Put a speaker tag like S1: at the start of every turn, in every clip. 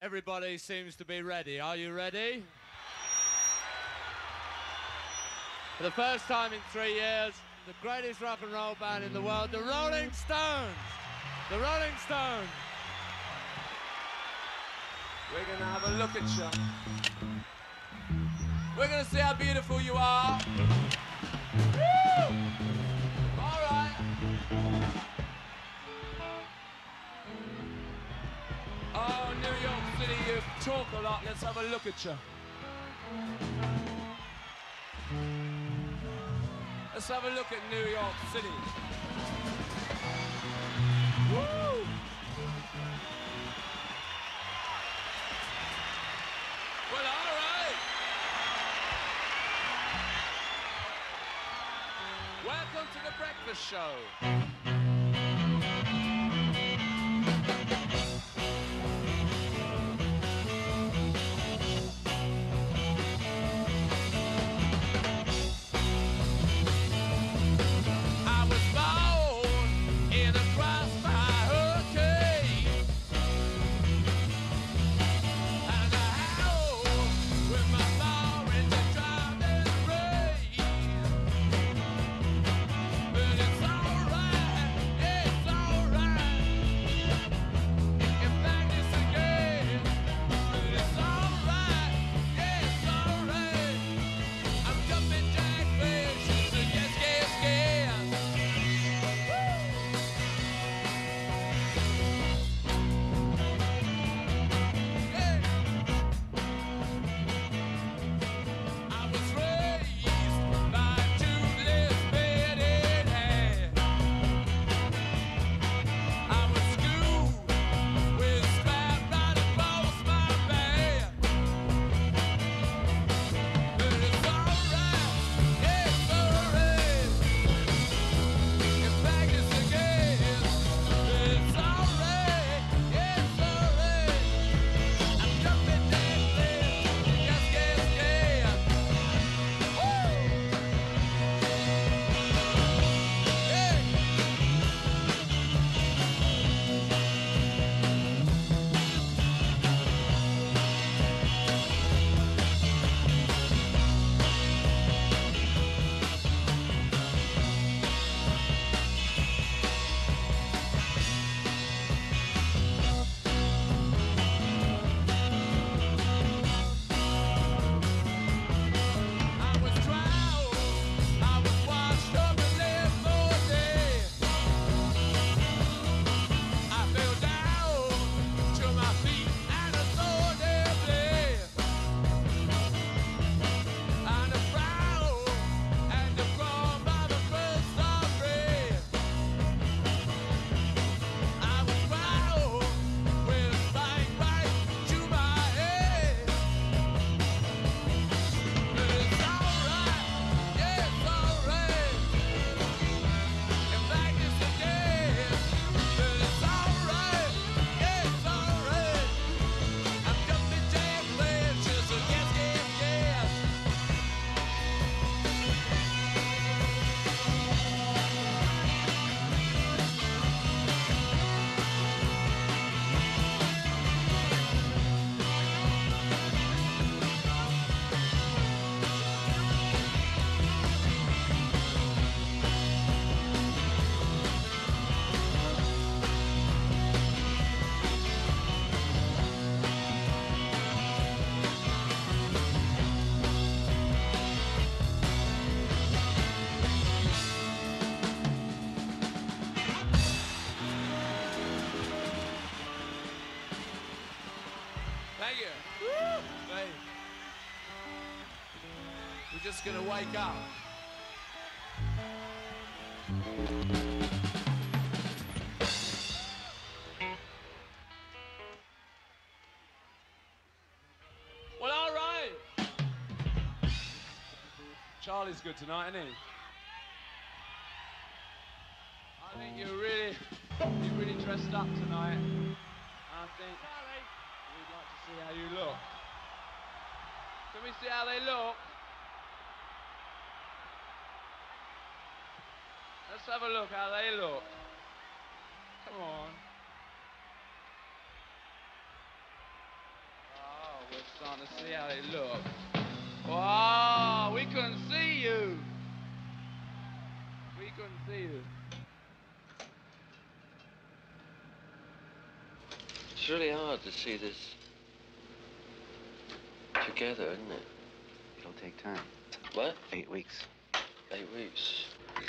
S1: Everybody seems to be ready. Are you ready? For the first time in 3 years, the greatest rock and roll band in the world, the Rolling Stones. The Rolling Stones.
S2: We're gonna have a look at you. We're gonna see how beautiful you are. Woo! All right. Oh, New York City, you talk a lot. Let's have a look at you. Let's have a look at New York City. Woo! Well, all right. Welcome to the breakfast show. Thank you. Woo! Hey. We're just gonna wake up. Well, all right. Charlie's good tonight, isn't he? I think you're really dressed up tonight. I think we'd like to see how you look. Can we see how they look? Let's have a look how they look. Come on. starting to see how they look. Wow, we couldn't see you. We couldn't see you.
S3: It's really hard to see this together, isn't it?
S4: It'll take time.
S3: What?
S4: 8 weeks.
S3: 8 weeks.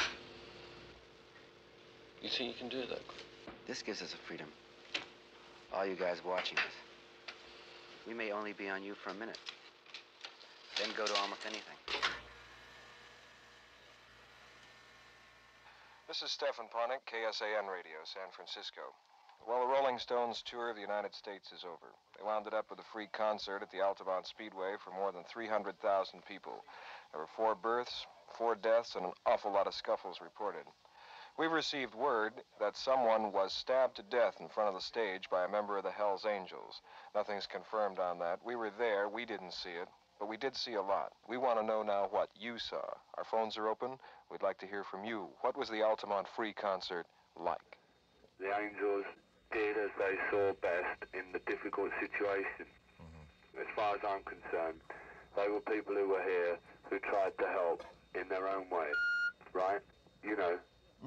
S3: You think you can do that quick?
S4: This gives us a freedom. All you guys watching us. We may only be on you for a minute. Then go to almost anything.
S5: This is Stefan Ponick, KSAN Radio, San Francisco. Well, the Rolling Stones tour of the United States is over. They wound it up with a free concert at the Altamont Speedway for more than 300,000 people. There were 4 births, 4 deaths, and an awful lot of scuffles reported. We've received word that someone was stabbed to death in front of the stage by a member of the Hells Angels. Nothing's confirmed on that. We were there. We didn't see it. But we did see a lot. We want to know now what you saw. Our phones are open. We'd like to hear from you. What was the Altamont Free concert like?
S6: The Angels did as they saw best in the difficult situation. As far as I'm concerned, they were people who were here who tried to help in their own way, right? You know,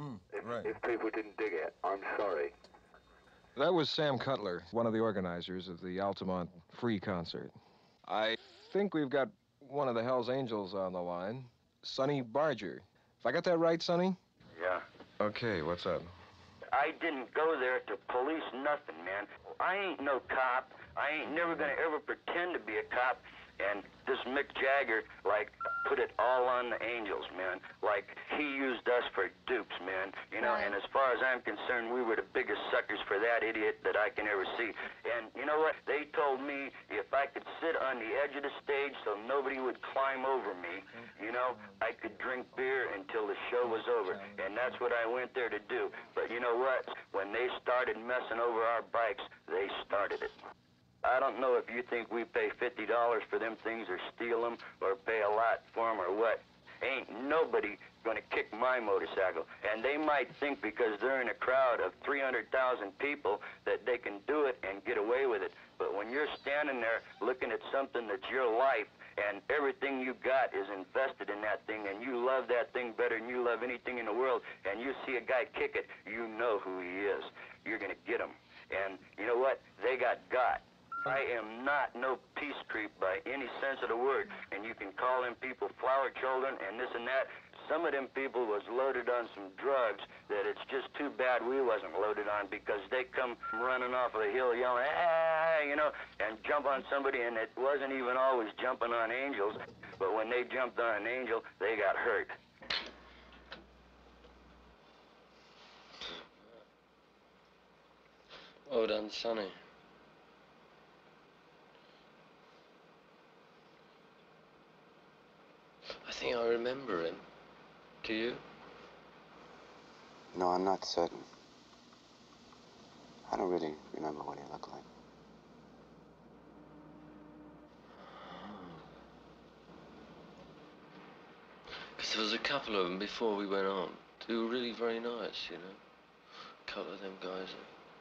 S6: if people didn't dig it, I'm sorry.
S5: That was Sam Cutler, one of the organizers of the Altamont Free concert. I think we've got one of the Hells Angels on the line, Sonny Barger. If I got that right, Sonny?
S7: Yeah.
S5: Okay, what's up?
S7: I didn't go there to police nothing, man. I ain't no cop. I ain't never gonna ever pretend to be a cop. And this Mick Jagger, like, put it all on the Angels, man. Like, he used us for dupes, man. You know, and as far as I'm concerned, we were the biggest suckers for that idiot that I can ever see. And you know what? They told me if I could sit on the edge of the stage so nobody would climb over me, you know, I could drink beer until the show was over. And that's what I went there to do. But you know what? When they started messing over our bikes, they started it. I don't know if you think we pay $50 for them things or steal them or pay a lot for them or what. Ain't nobody gonna kick my motorcycle. And they might think because they're in a crowd of 300,000 people that they can do it and get away with it. But when you're standing there looking at something that's your life and everything you got is invested in that thing and you love that thing better than you love anything in the world and you see a guy kick it, you know who he is. You're gonna get him. And you know what? They got. I am not no peace creep by any sense of the word. And you can call them people flower children and this and that. Some of them people was loaded on some drugs that it's just too bad we wasn't loaded on because they come running off of the hill yelling, ah, you know, and jump on somebody, and it wasn't even always jumping on Angels. But when they jumped on an Angel, they got hurt.
S3: Well done, Sonny. I think I remember him. Do you?
S4: No, I'm not certain. I don't really remember what he looked like.
S3: Because there was a couple of them before we went on. They were really very nice, you know. A couple of them guys.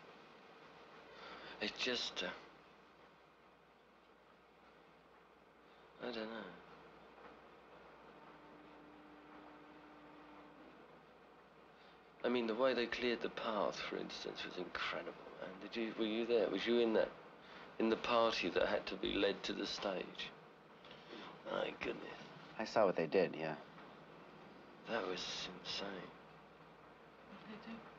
S3: It's just, I don't know. I mean, the way they cleared the path, for instance, was incredible, man. Were you there? Was you in the party that had to be led to the stage? My goodness.
S4: I saw what they did, yeah.
S3: That was insane.
S8: What did they do?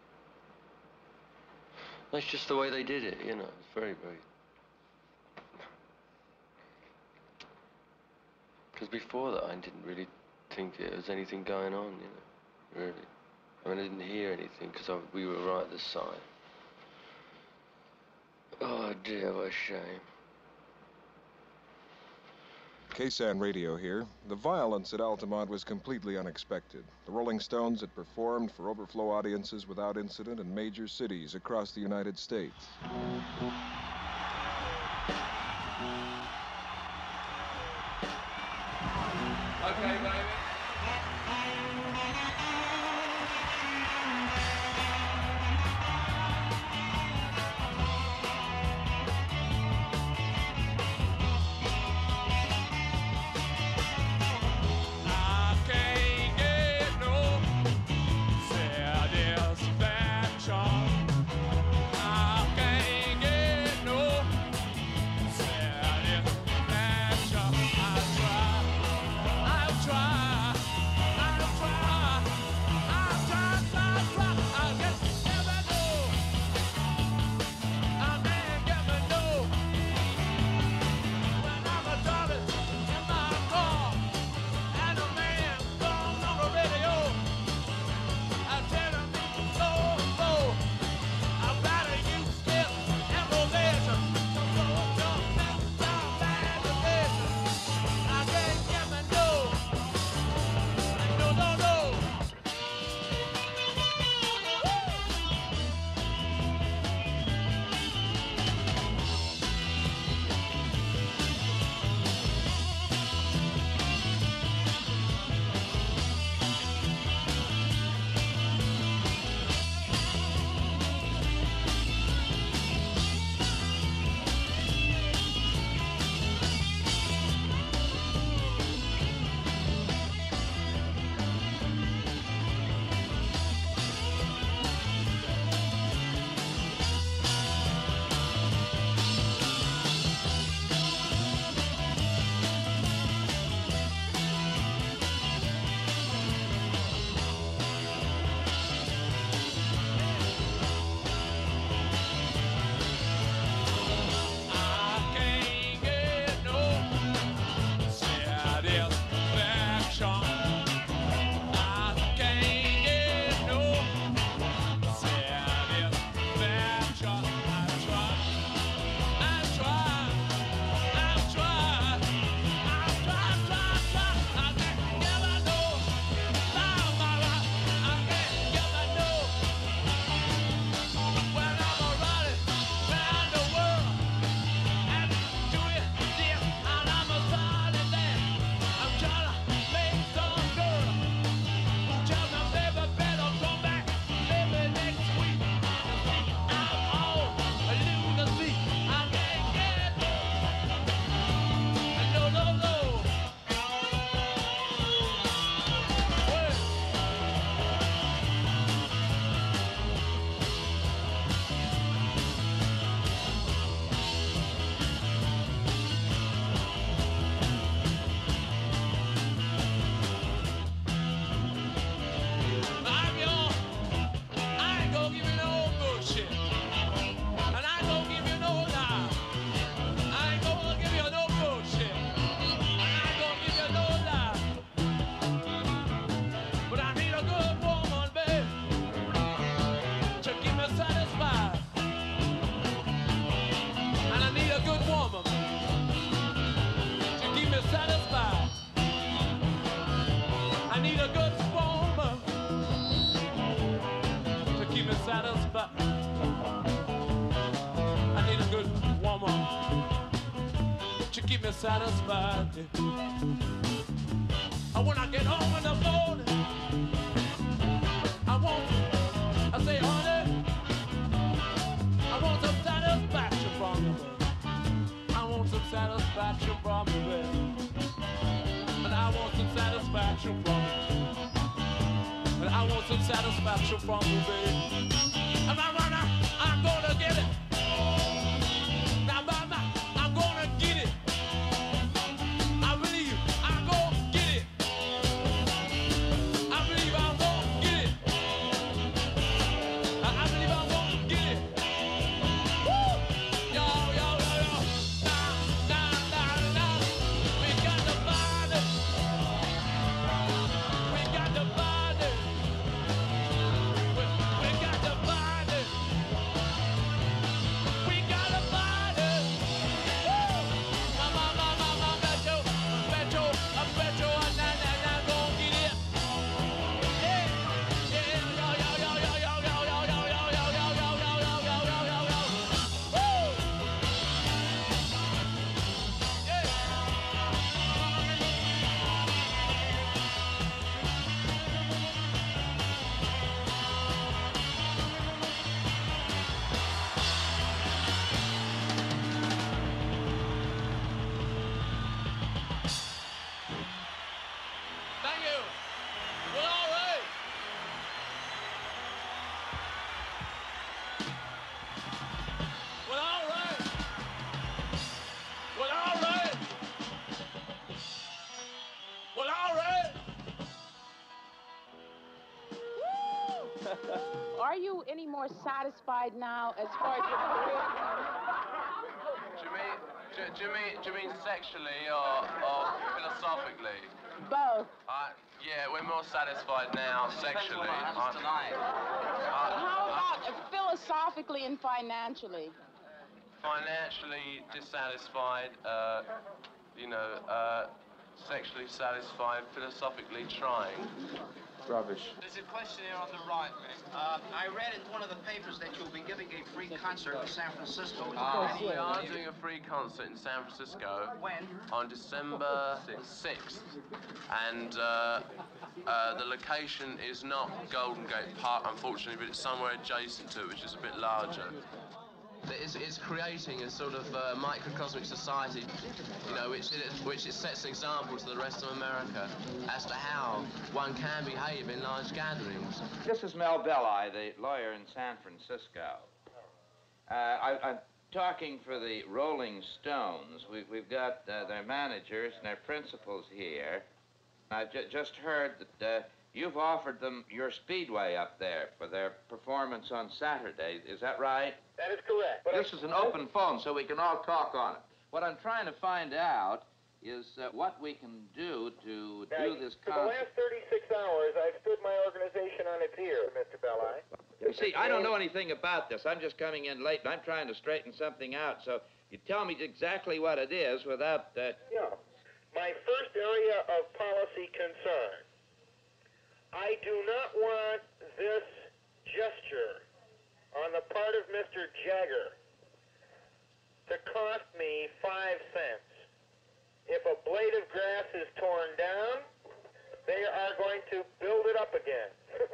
S3: That's just the way they did it, you know. It's very, very... Because before that, I didn't really think there was anything going on, you know, really. I mean, I didn't hear anything because we were right at the side. Oh dear, what a shame.
S5: KSAN Radio here. The violence at Altamont was completely unexpected. The Rolling Stones had performed for overflow audiences without incident in major cities across the United States.
S2: Okay, baby.
S1: satisfied. When I get home in the morning, I say, honey, I want some satisfaction from you. I want some satisfaction from you, baby. And I want some satisfaction from you. And I want some satisfaction from you, baby. And I'm gonna get it. Now, mama, I'm gonna get it. I believe I'm gonna get it. I believe I'm gonna get it. I believe I'm gonna get it. Woo! Yo, yo, yo, yo. Nah. We got to find it. We got to find it. We got to find it. We got to find it. Woo! I bet you, I'm gonna get it. Yeah, thank you. Well, all right. Well, all right. Well, all right. Well, all right.
S9: Are you any more satisfied now as far as your career?
S3: Do you mean sexually or philosophically?
S9: Both.
S3: Yeah, we're more satisfied now sexually.
S9: How about philosophically and financially?
S3: Financially dissatisfied, sexually satisfied, philosophically trying. Rubbish.
S10: There's a question here on the right, Mick. I read in one of the papers that you'll be giving a free concert in San Francisco.
S3: We are doing a free concert in San Francisco.
S10: When?
S3: On December 6th. And the location is not Golden Gate Park, unfortunately, but it's somewhere adjacent to it, which is a bit larger. It's creating a sort of microcosmic society, which it sets an example to the rest of America as to how one can behave in large gatherings.
S11: This is Mel Belli, the lawyer in San Francisco. I'm talking for the Rolling Stones. We've got their managers and their principals here. I've just heard that you've offered them your speedway up there for their performance on Saturday. Is that right?
S6: That is correct. But
S11: This is an open phone, so we can all talk on it. What I'm trying to find out is what we can do to do this
S6: for
S11: concert.
S6: the last 36 hours, I've stood my organization on its ear, Mr. Belli.
S11: You see, I don't know anything about this. I'm just coming in late, and I'm trying to straighten something out. So you tell me exactly what it is without...
S6: Yeah. My first area of policy concern. I do not want this gesture on the part of Mr. Jagger to cost me 5 cents. If a blade of grass is torn down, they are going to build it up again.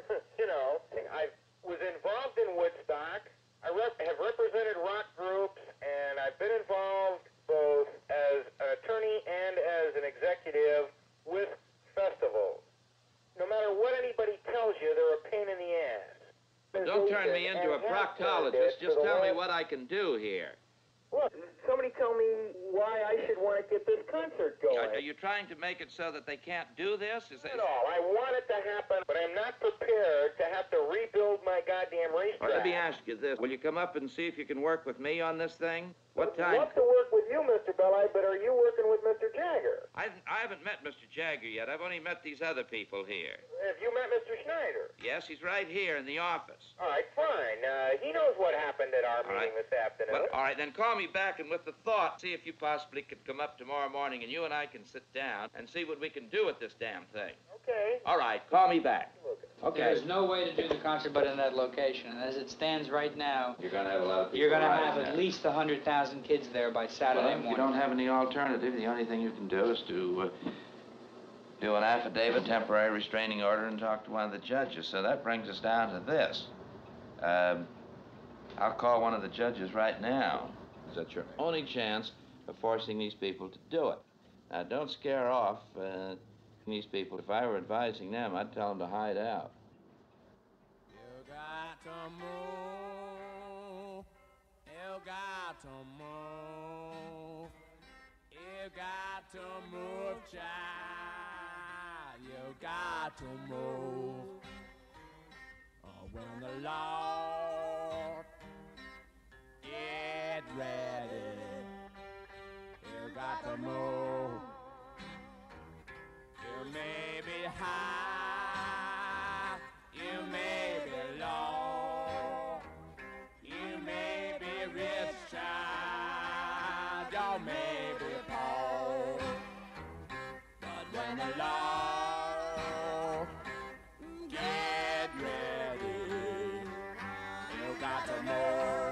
S6: I was involved in Woodstock. I have represented rock groups, and I've been involved both as an attorney and as an executive with festivals. No matter what anybody tells you, they're a pain in the ass.
S11: Don't turn me into a proctologist. Just tell me what I can do here.
S6: Look, somebody tell me why I should want to get this concert going.
S11: Are you trying to make it so that they can't do this?
S6: Not at all. I want it to happen, but I'm not prepared to have to rebuild my goddamn racetrack.
S11: Let me ask you this. Will you come up and see if you can work with me on this thing? What time?
S6: I'd love to work with you, Mr. Belli, but are you working with Mr. Jagger?
S11: I haven't met Mr. Jagger yet. I've only met these other people here.
S6: Have you met Mr. Schneider?
S11: Yes, he's right here in the office.
S6: All right, fine. He knows what happened at our meeting this afternoon.
S11: Well, all right, then call me back, and with the thought, see if you possibly could come up tomorrow morning, and you and I can sit down and see what we can do with this damn thing.
S6: Okay.
S11: All right, call me back. Okay.
S12: There's no way to do the concert but in that location. And as it stands right now,
S11: You're going to have a lot of people.
S12: you're going to
S11: riding
S12: have
S11: there.
S12: at least 100,000 kids there by Saturday
S11: Well,
S12: morning.
S11: if you don't have any alternative, the only thing you can do is to do an affidavit, temporary restraining order, and talk to one of the judges. So that brings us down to this. I'll call one of the judges right now. Is that your only chance of forcing these people to do it? Now, don't scare off these people. If I were advising them, I'd tell them to hide out.
S1: You got to move. You got to move. You got to move, child. You got to move. When the Lord get ready, you got to move. You may be high, you may be low, you may be rich, child, you may be poor, but when the Lord get ready, you got to move.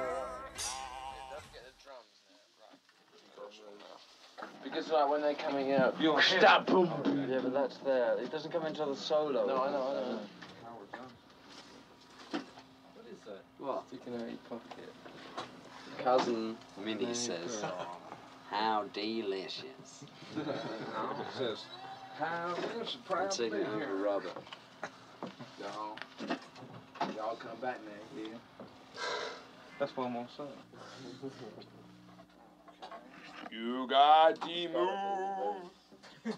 S3: Because like when they're coming out, stop, boom. Yeah, but that's there. It doesn't come until the solo. No, I know.
S13: What is that?
S3: What? Sticking out your pocket.
S13: Cousin Minnie says, how delicious.
S2: Says, how delicious,
S13: I'm
S2: proud to be
S13: taking
S2: here.
S13: Uncle Robert.
S2: Y'all come back now, yeah.
S14: That's what I'm gonna say.
S1: You got to move.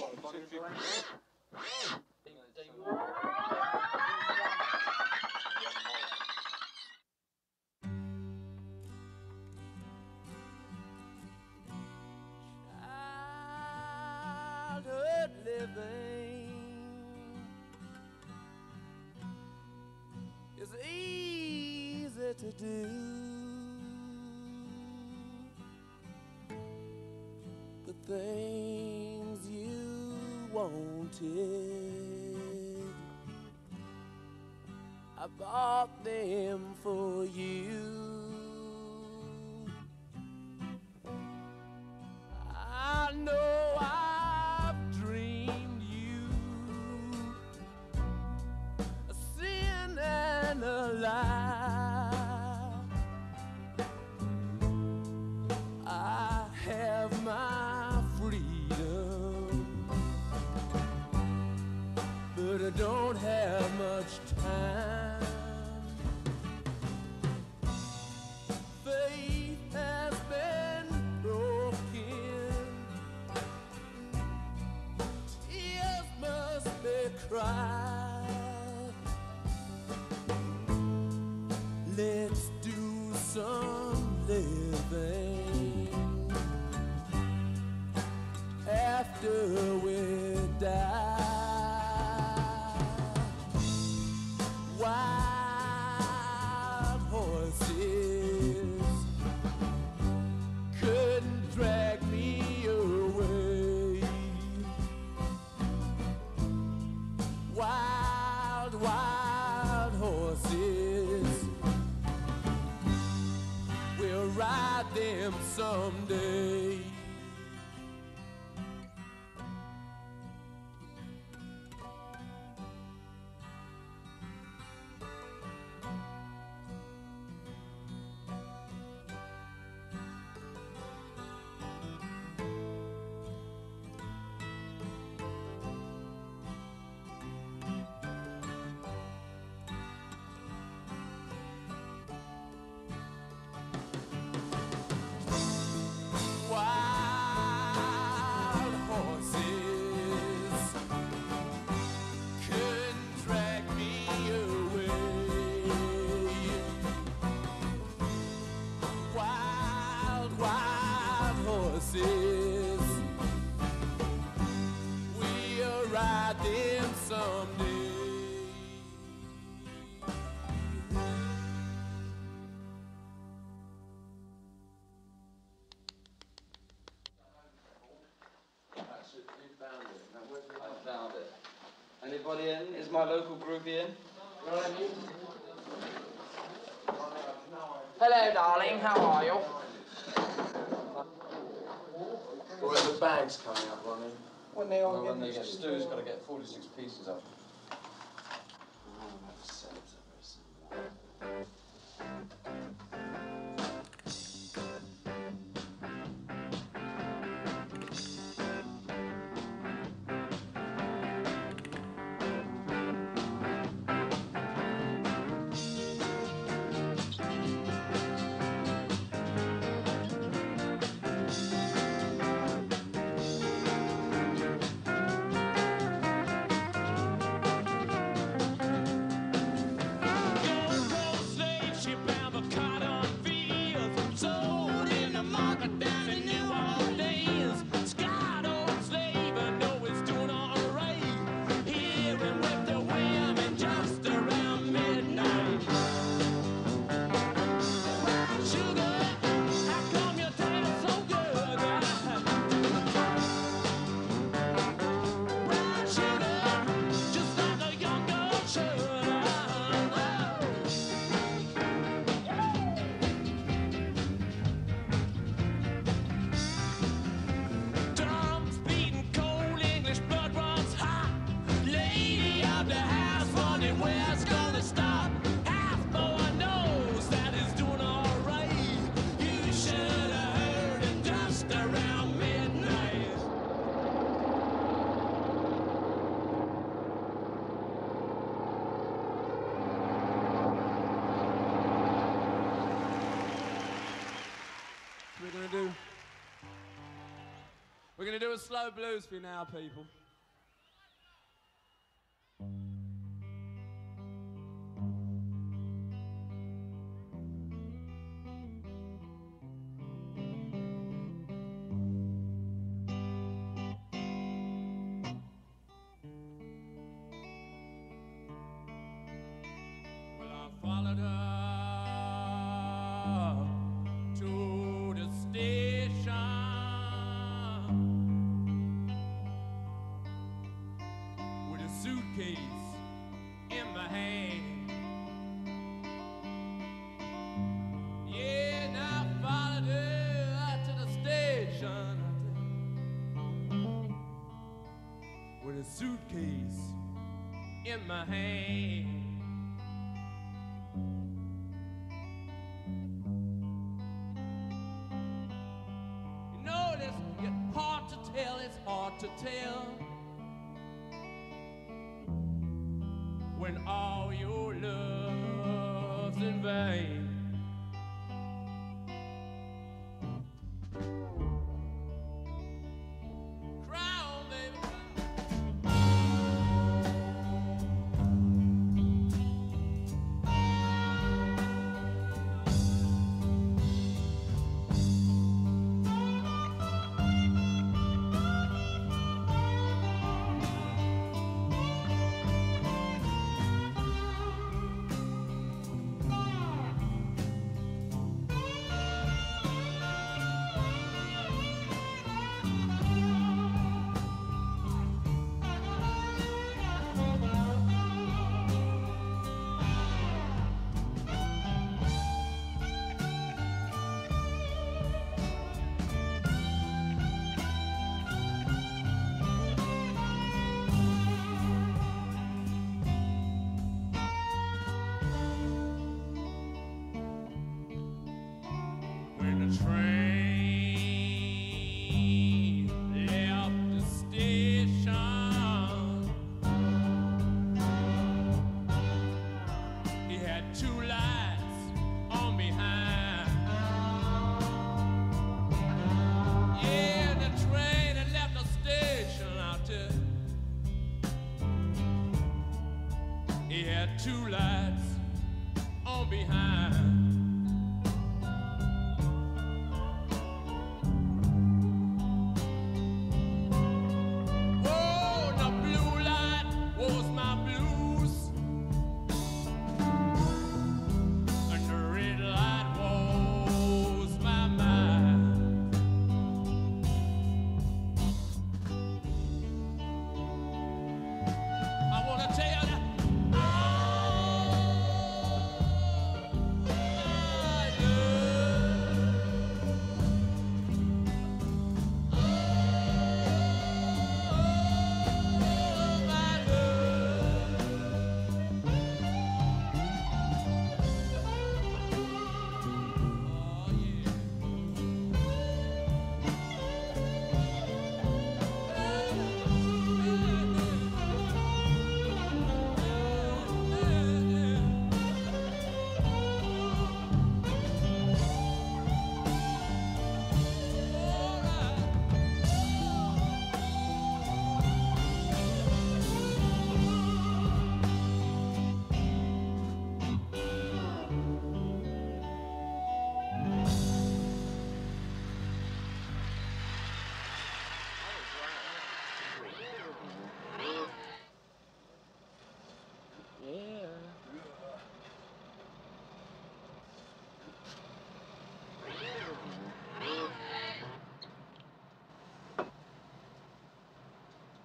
S1: Childhood living is easy to do. The things you wanted, I bought them for you. I know I've dreamed you a sin and a lie. I have my freedom, but I don't have much time. Faith has been broken, tears must be cried. Let's do some living after we die. Wild horses couldn't drag me away. Wild, wild horses, we'll ride them someday. Wild horses couldn't drag me away. Wild, wild horses, we'll ride them someday.
S11: I found it.
S15: Anybody in? Is my local groupie in?
S16: Hello, darling. How are you?
S17: When the bag's coming up, Ronnie.
S15: When they all
S17: when
S15: get
S17: Stu's got to get 46 pieces up.
S1: We're gonna do a slow blues for you now, people. Well, I followed her to the station with a suitcase in my hand. Yeah, and I followed her to the station with a suitcase in my hand. You know, it's hard to tell, it's hard to tell when all your love's in vain. Cry on, baby, when the train left the station, he had two lights on behind. Yeah, the train had left the station out there. He had two lights on behind. I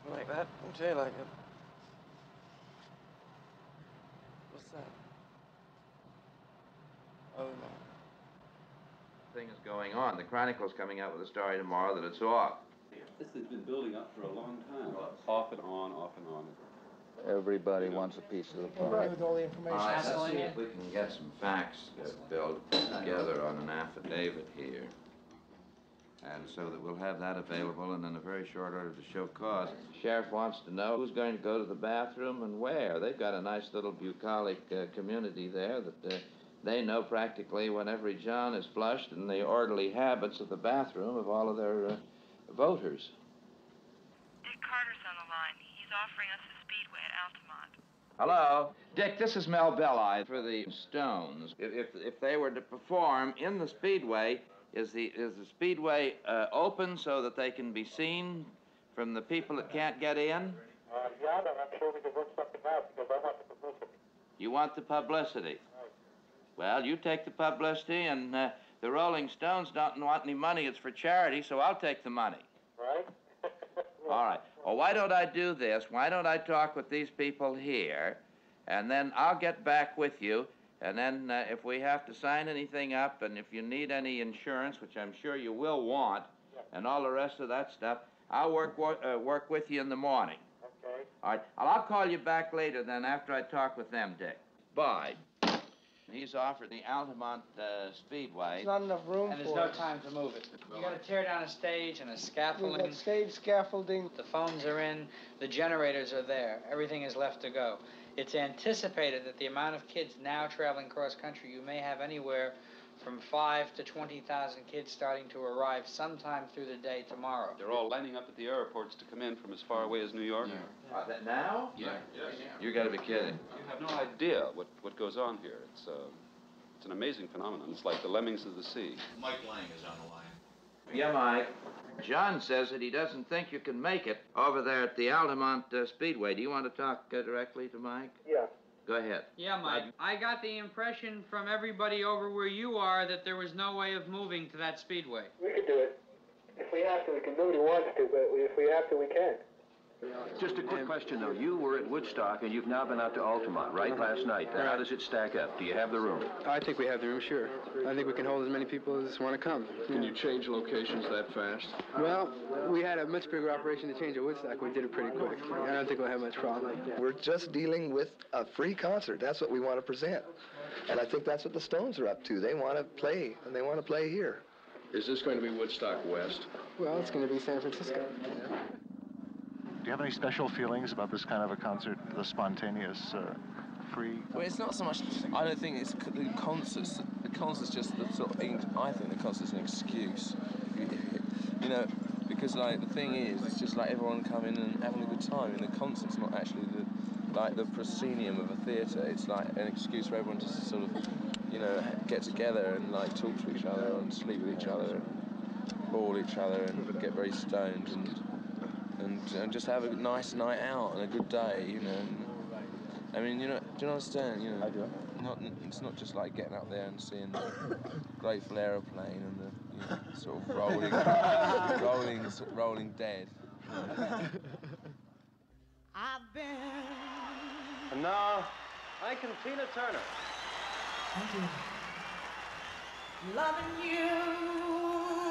S15: Like that? Okay, like it. What's that? Oh, no.
S11: Thing is going on. The Chronicle's coming out with a story tomorrow that it's off.
S18: This has been building up for a long time. Off and on, off and on.
S19: Everybody wants a piece of the pie.
S12: Right, with all the information.
S11: Let's see if we can get some facts built together on an affidavit here. And so that we'll have that available and in a very short order to show cause. The sheriff wants to know who's going to go to the bathroom and where. They've got a nice little bucolic community there that they know practically when every John is flushed and the orderly habits of the bathroom of all of their voters.
S20: Dick Carter's on the line. He's offering us a speedway at Altamont.
S11: Hello? Dick, this is Mel Belli for the Stones. If they were to perform in the Speedway, is the Speedway open so that they can be seen from the people that can't get in?
S6: Yeah, but I'm sure we can work something out because I want the publicity.
S11: You want the publicity? Well, you take the publicity, and the Rolling Stones don't want any money. It's for charity, so I'll take the money.
S6: Right?
S11: All right. Well, why don't I do this? Why don't I talk with these people here, and then I'll get back with you, and then if we have to sign anything up, and if you need any insurance, which I'm sure you will want, and all the rest of that stuff, I'll work with you in the morning.
S6: Okay.
S11: All right. I'll call you back later then after I talk with them, Dick. Bye. He's offered the Altamont Speedway.
S15: There's not enough room
S12: And
S15: for
S12: there's no time to move it. You got to tear down a stage and a scaffolding.
S15: We've got stage scaffolding.
S12: The phones are in, the generators are there. Everything is left to go. It's anticipated that the amount of kids now traveling cross country, you may have anywhere from 5,000 to 20,000 kids starting to arrive sometime through the day tomorrow.
S18: They're all lining up at the airports to come in from as far away as New York.
S11: Now?
S18: Yeah.
S11: You got to be kidding.
S18: You have no idea what goes on here. It's an amazing phenomenon. It's like the lemmings of the sea.
S21: Mike Lang is on the line.
S11: Yeah, Mike. John says that he doesn't think you can make it over there at the Altamont Speedway. Do you want to talk directly to Mike?
S6: Yeah.
S11: Go ahead.
S12: Yeah, Mike. I got the impression from everybody over where you are that there was no way of moving to that speedway.
S6: We can do it. If we have to, we can. Nobody wants to, but if we have to, we can.
S22: Just a quick question, though. You were at Woodstock, and you've now been out to Altamont, right, last night. How does it stack up? Do you have the room?
S15: I think we have the room, sure. I think we can hold as many people as want to come.
S22: Can you change locations that fast?
S15: Well, we had a much bigger operation to change at Woodstock. We did it pretty quick. I don't think we'll have much problem.
S23: We're just dealing with a free concert. That's what we want to present. And I think that's what the Stones are up to. They want to play, and they want to play here.
S22: Is this going to be Woodstock West?
S15: Well, it's going to be San Francisco.
S24: Do you have any special feelings about this kind of a concert, the spontaneous, free?
S3: Well, it's not so much. I don't think it's the concerts. The concert's just the sort of. I think the concert's an excuse. You know, because like the thing is, it's just like everyone coming and having a good time. And the concert's not actually the proscenium of a theatre. It's like an excuse for everyone to sort of, you know, get together and like talk to each other and sleep with each other and ball each other and get very stoned and just have a nice night out and a good day, you know. And, I mean, you know, do you understand? You know, I do. It's not just like getting up there and seeing the Grateful Aeroplane and the, you know, sort of rolling dead.
S1: I've been.
S25: And now, Ike and Tina Turner.
S1: Loving you.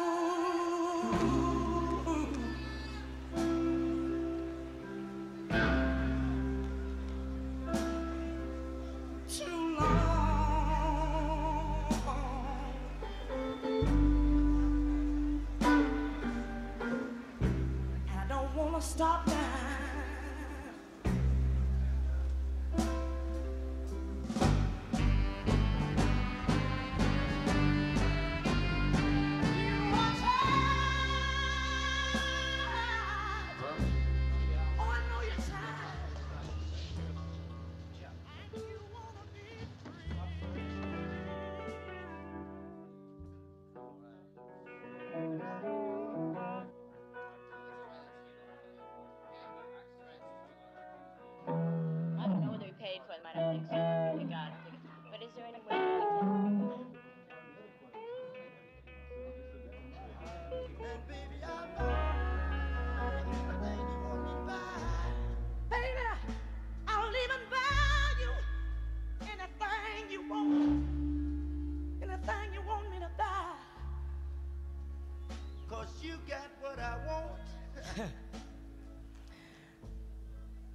S1: Stop now.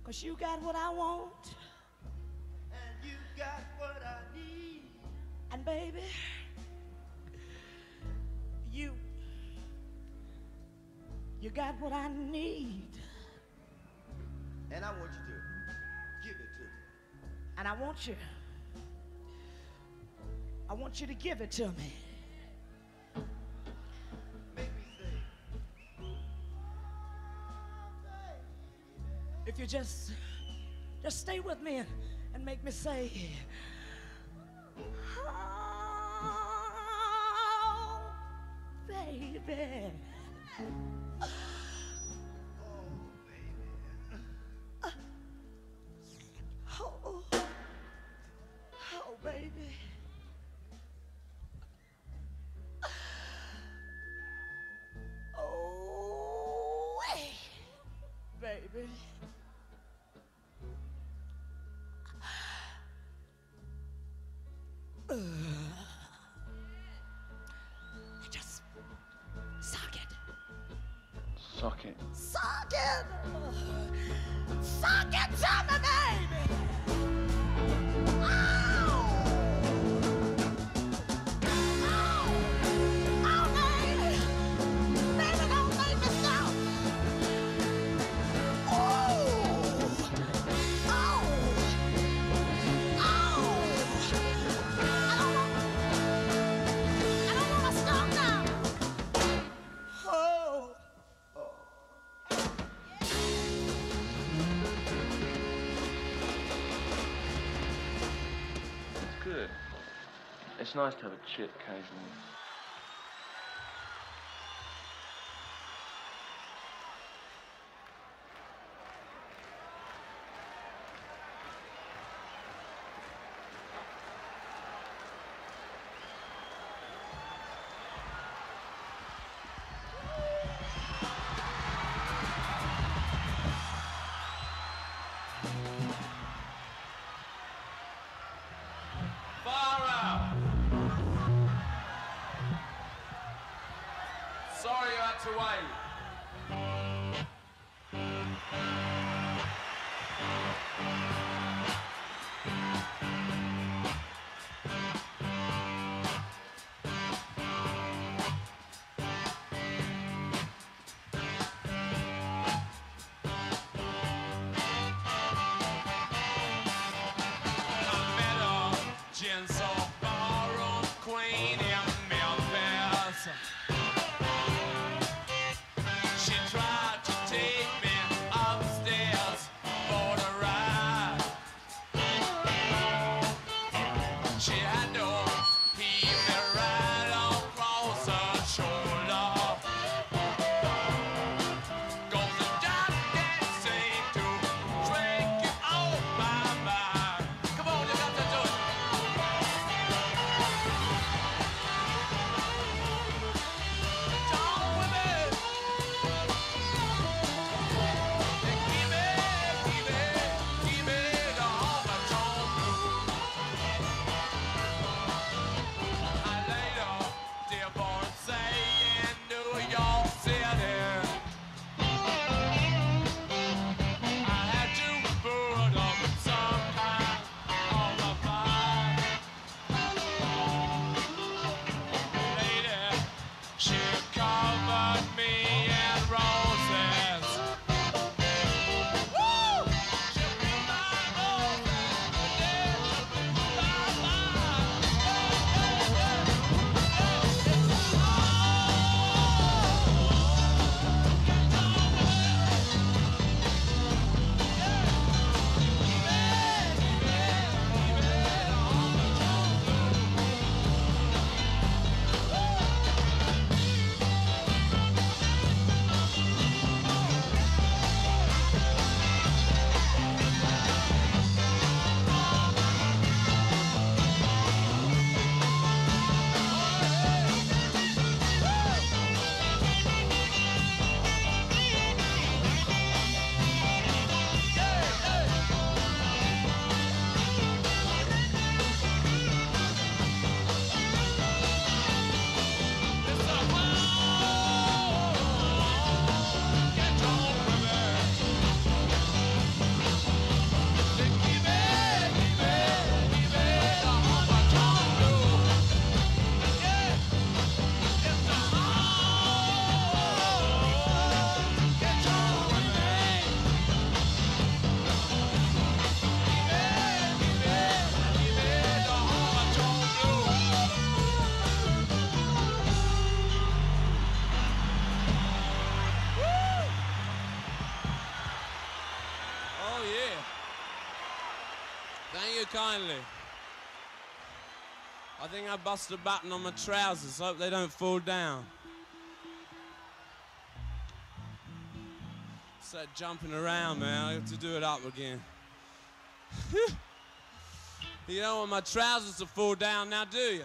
S4: 'Cause you got what I want.
S1: And you got what I need.
S4: And baby, you got what I need.
S1: And I want you to give it to me.
S4: And I want you to give it to me.
S1: Make me say,
S4: If you just stay with me and make me say, oh, baby. Oh, baby. Oh, hey, baby. Just suck it.
S24: Suck it.
S4: Suck it. Suck it to me, baby.
S3: Good. It's nice to have a chit occasionally.
S1: far out. Sorry you had to wait. kindly. I think I busted a button on my trousers. Hope they don't fall down. It's that jumping around, man. I have to do it up again. You don't want my trousers to fall down now, do you?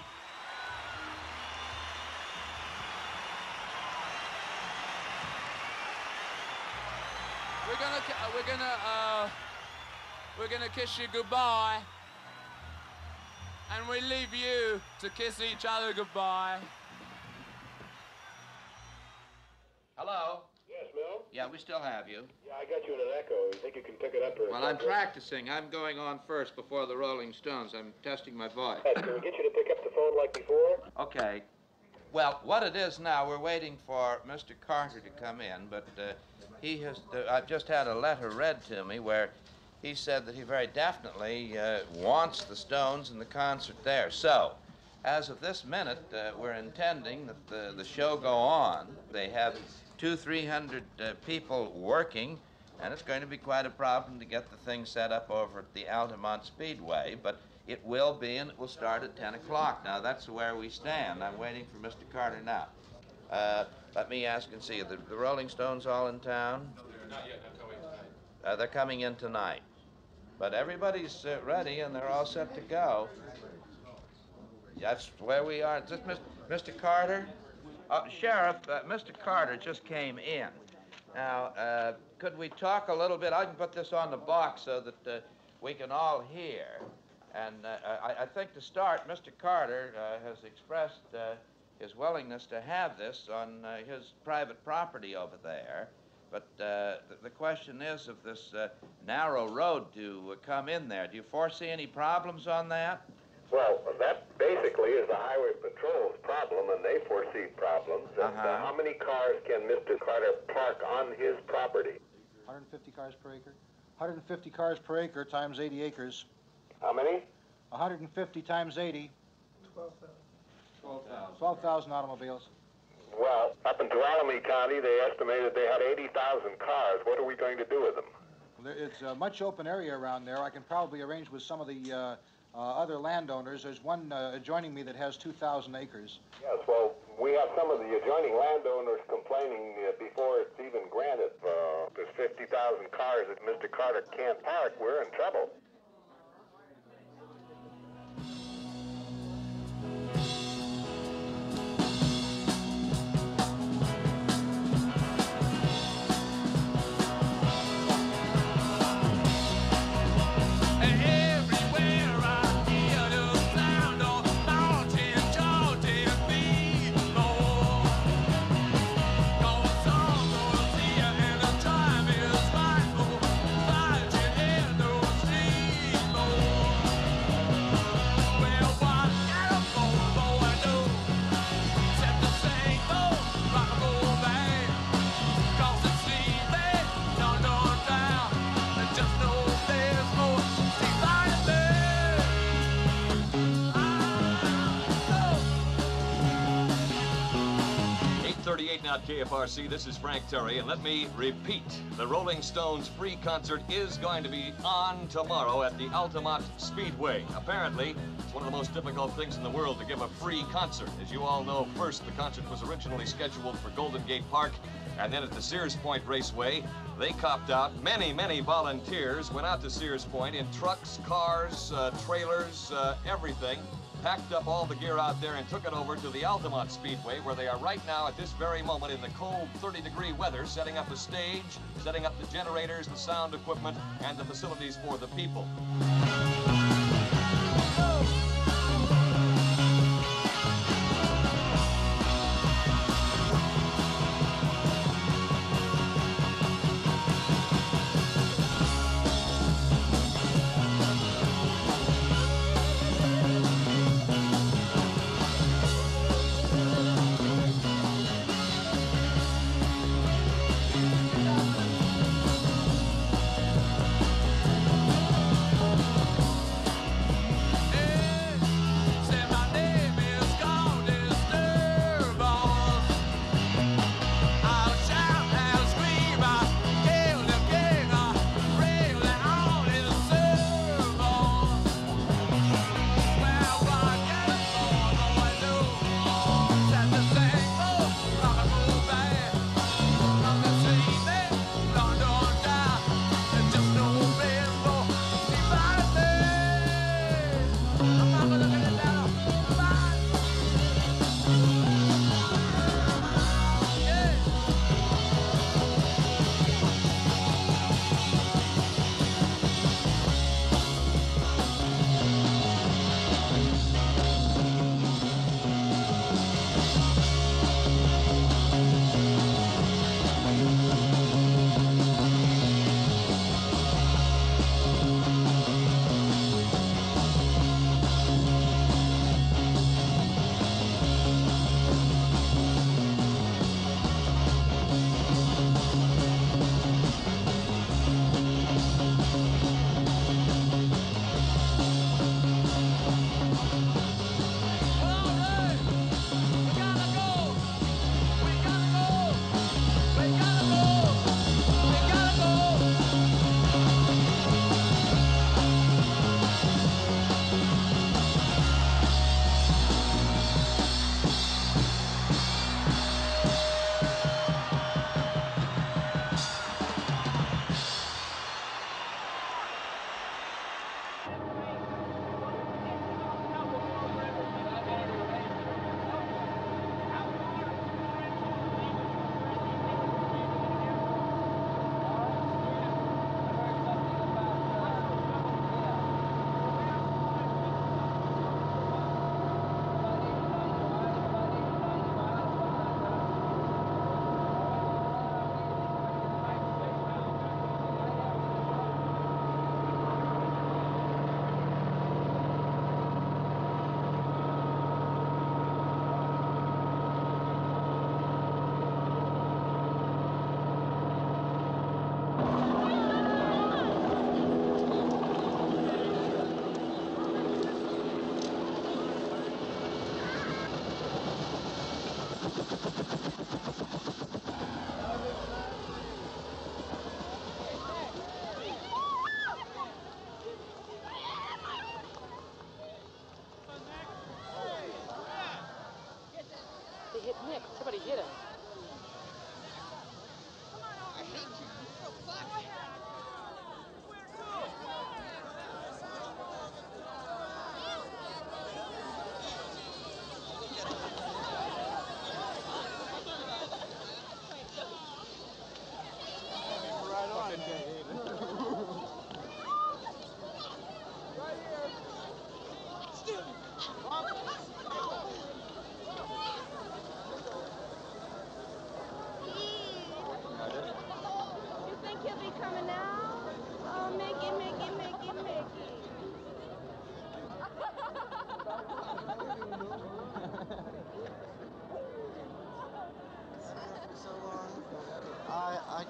S1: We're gonna kiss you goodbye, and we leave you to kiss each other goodbye.
S11: Hello?
S6: Yes, Mel?
S11: Yeah, we still have you.
S6: Yeah, I got you in an echo. You think you can pick it up? Or
S11: Well, I'm practicing. I'm going on first before the Rolling Stones. I'm testing my voice.
S6: Can we get you to pick up the phone like before?
S11: Okay. Well, what it is now, we're waiting for Mr. Carter to come in, but he has. I've just had a letter read to me where he said that he very definitely wants the Stones and the concert there. So, as of this minute, we're intending that the show go on. They have 200-300 people working, and it's going to be quite a problem to get the thing set up over at the Altamont Speedway, but it will be, and it will start at 10 o'clock. Now, that's where we stand. I'm waiting for Mr. Carter now. Let me ask and see, are the Rolling Stones all in town?
S17: No, they're not yet. They're coming tonight.
S11: They're coming in tonight. But everybody's ready, and they're all set to go. That's where we are. Is this Mr. Carter? Sheriff, Mr. Carter just came in. Now, could we talk a little bit? I can put this on the box so that we can all hear. And I think to start, Mr. Carter has expressed his willingness to have this on his private property over there. But the question is of this narrow road to come in there. Do you foresee any problems on that?
S6: Well, that basically is the Highway Patrol's problem, and they foresee problems. And how many cars can Mr. Carter park on his property?
S5: 150 cars per acre. 150 cars per acre times 80 acres.
S6: How many?
S5: 150 times 80.
S17: 12,000.
S5: 12,000 automobiles.
S6: Well, up in Tuolumne County, they estimated they had 80,000 cars. What are we going to do with them?
S5: It's a much open area around there. I can probably arrange with some of the other landowners. There's one adjoining me that has 2,000 acres.
S6: Yes, well, we have some of the adjoining landowners complaining before it's even granted. There's 50,000 cars that Mr. Carter can't park. We're in trouble.
S7: Now at KFRC, this is Frank Terry, and let me repeat, the Rolling Stones free concert is going to be on tomorrow at the Altamont Speedway. Apparently, it's one of the most difficult things in the world to give a free concert. As you all know, first the concert was originally scheduled for Golden Gate Park, and then at the Sears Point Raceway. They copped out. Many, many volunteers went out to Sears Point in trucks, cars, trailers, everything. Packed up all the gear out there and took it over to the Altamont Speedway, where they are right now at this very moment in the cold 30-degree weather, setting up the stage, setting up the generators, the sound equipment, and the facilities for the people.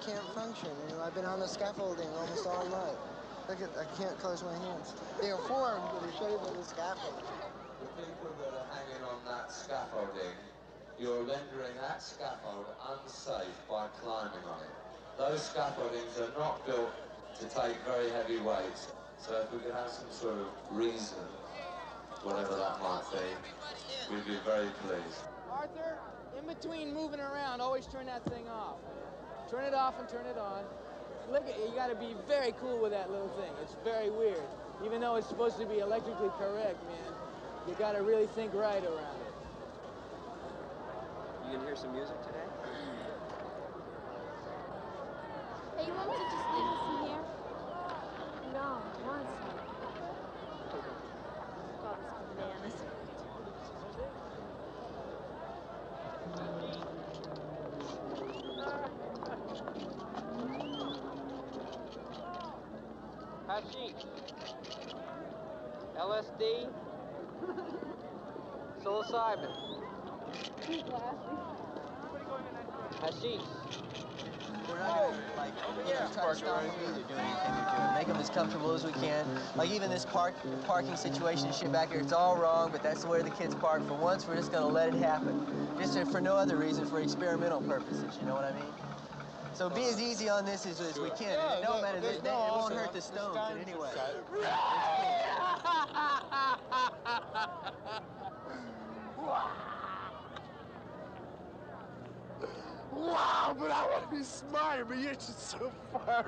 S8: can't function. You know, I've been on the scaffolding almost all night. Look at, I can't close my hands. They are formed with the shape of the scaffold.
S9: The people that are hanging on that scaffolding, you're rendering that scaffold unsafe by climbing on it. Those scaffoldings are not built to take very heavy weights, so if we could have some sort of reason, whatever that might be, we'd be very pleased.
S10: Arthur, in between moving around, always turn that thing off. Turn it off and turn it on. Look at you got to be very cool with that little thing. It's very weird. Even though it's supposed to be electrically correct, man, you got to really think right around it.
S13: You gonna hear some music today?
S21: Hey, you want me to just leave this in here? No, once. God, this bananas.
S12: Hashish, LSD, psilocybin, hashish.
S26: We're not gonna, like, try to stop them either doing anything they're doing. Make them as comfortable as we can. Like, even this parking situation and shit back here, it's all wrong, but that's where the kids park. For once, we're just gonna let it happen. Just for no other reason, for experimental purposes, you know what I mean? So be as easy on this as we can.
S8: Yeah,
S26: it don't matter, it won't hurt the
S8: the
S26: stones in any way.
S27: Wow, but I want to be smarter, but you're just so far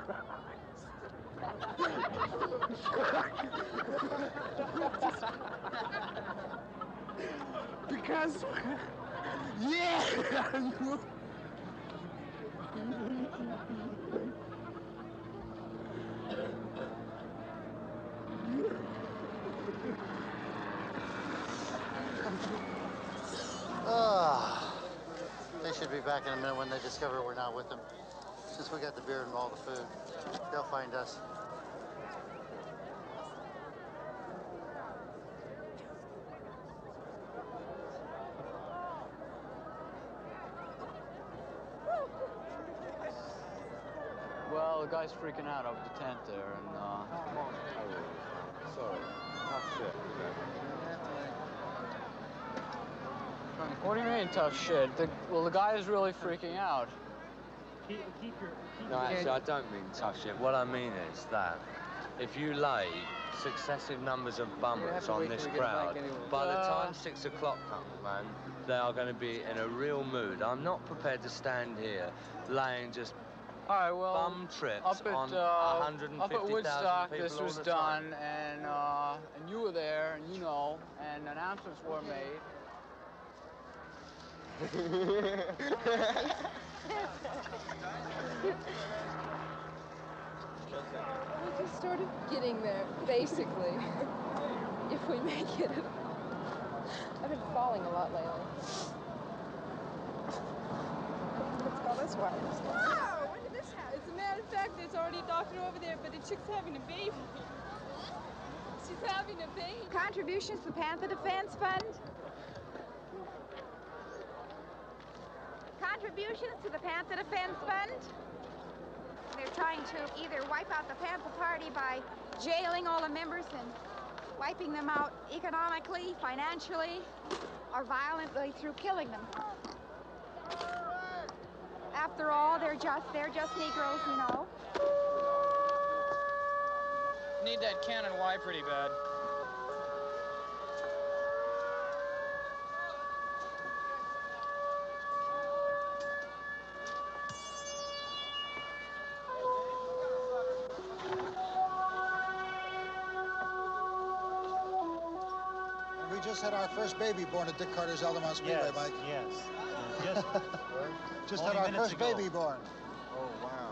S27: because, yeah!
S28: They should be back in a minute when they discover we're not with them. Since we got the beer and all the food, they'll find us.
S12: Well, the guy's freaking out over the tent there, and
S9: Sorry. Tough shit.
S12: What do you mean tough shit? Well, the guy is really freaking out.
S9: No, actually, I don't mean tough shit. What I mean is that if you lay successive numbers of bummers on this crowd, by the time 6 o'clock comes, man, they are going to be in a real mood. I'm not prepared to stand here laying just bum trips on 150,000
S12: up at Woodstock,
S9: people
S12: this was
S9: all the
S12: done,
S9: time.
S12: and you were there, and you know, and announcements were made.
S29: We're just sort of getting there, basically. If we make it at all. I've been falling a lot lately. Let's go this way. Wow! When did this happen? As a matter of fact, there's already a doctor over there, but the chick's having a baby. She's having a baby.
S30: Contributions to the Panther Defense Fund. Contributions to the Panther Defense Fund. They're trying to either wipe out the Panther Party by jailing all the members and wiping them out economically, financially, or violently through killing them. After all, they're just Negroes, you know.
S12: Need that Cannon Y pretty bad.
S5: We just had our first baby born at Dick Carter's Altamont Speedway, Mike.
S28: Yes.
S5: Just
S28: Only
S5: had our
S28: minutes
S5: first
S28: ago.
S5: baby born.
S28: Oh,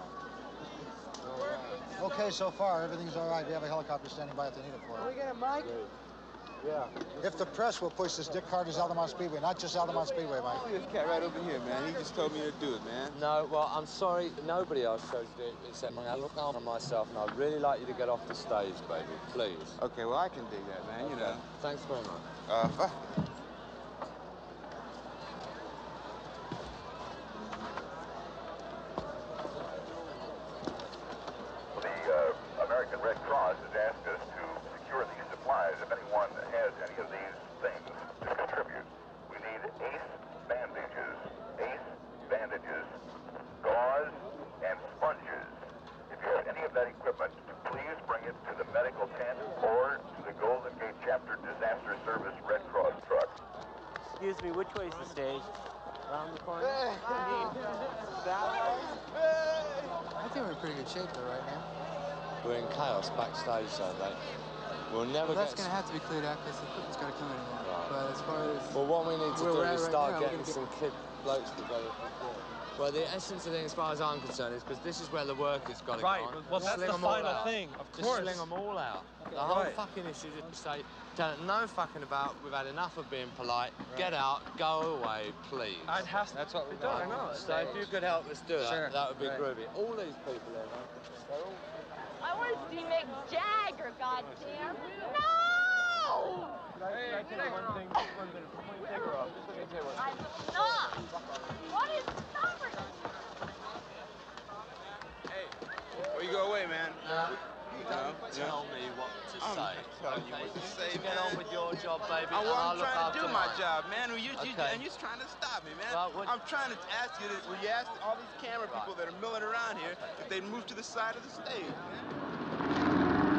S28: wow.
S5: Okay, so far, everything's all right. We have a helicopter standing by if they need it for
S8: Can we
S5: it.
S8: get a mic?
S5: Yeah. If the press will push this Dick Carter's Altamont Speedway, not just Altamont Speedway, Mike.
S31: This cat right over here, man. He just told me to do it, man.
S9: No, well, I'm sorry. Nobody else chose to do it except me. I look after myself, and I'd really like you to get off the stage, baby. Please.
S31: Okay, well, I can dig that, man, you know.
S9: Thanks very much.
S31: Bye.
S2: that equipment to please bring it to the medical tent or to the Golden Gate Chapter Disaster Service Red Cross truck.
S26: Excuse me, which way is the stage? Around the corner?
S13: I think we're in pretty good shape though right now.
S14: We're in chaos backstage, so we'll never
S13: Well, that's
S14: get...
S13: going to have to be cleared out because the equipment's got to come in.
S14: Right.
S13: But as far as...
S14: Well, what we need to do is start getting
S13: some
S14: kid blokes to go. Well, the essence of it, as far as I'm concerned, is because this is where the work has got to go on.
S15: Well, that's the final thing, of course.
S14: Just sling them all out. The whole fucking issue is to say, tell it no fucking about, we've had enough of being polite, get out, go away, please.
S15: That's what we've done.
S14: I know. So if you could help us do that, that would be groovy. All these people here, they're all...
S21: I want to see Mick Jagger, goddamn. No!
S15: Hey, I tell you one thing, take her off.
S21: I'm not. What is stubborn?
S31: Hey, before you go away, man.
S14: Don't tell me what to say.
S31: I'm telling you what to say, man.
S14: Get on with your job, baby.
S31: I'm trying to do my
S14: mine.
S31: job, man. And you're trying to stop me, man. I'm trying to ask you this. Will you ask all these camera people that are milling around here if they'd move to the side of the stage, man?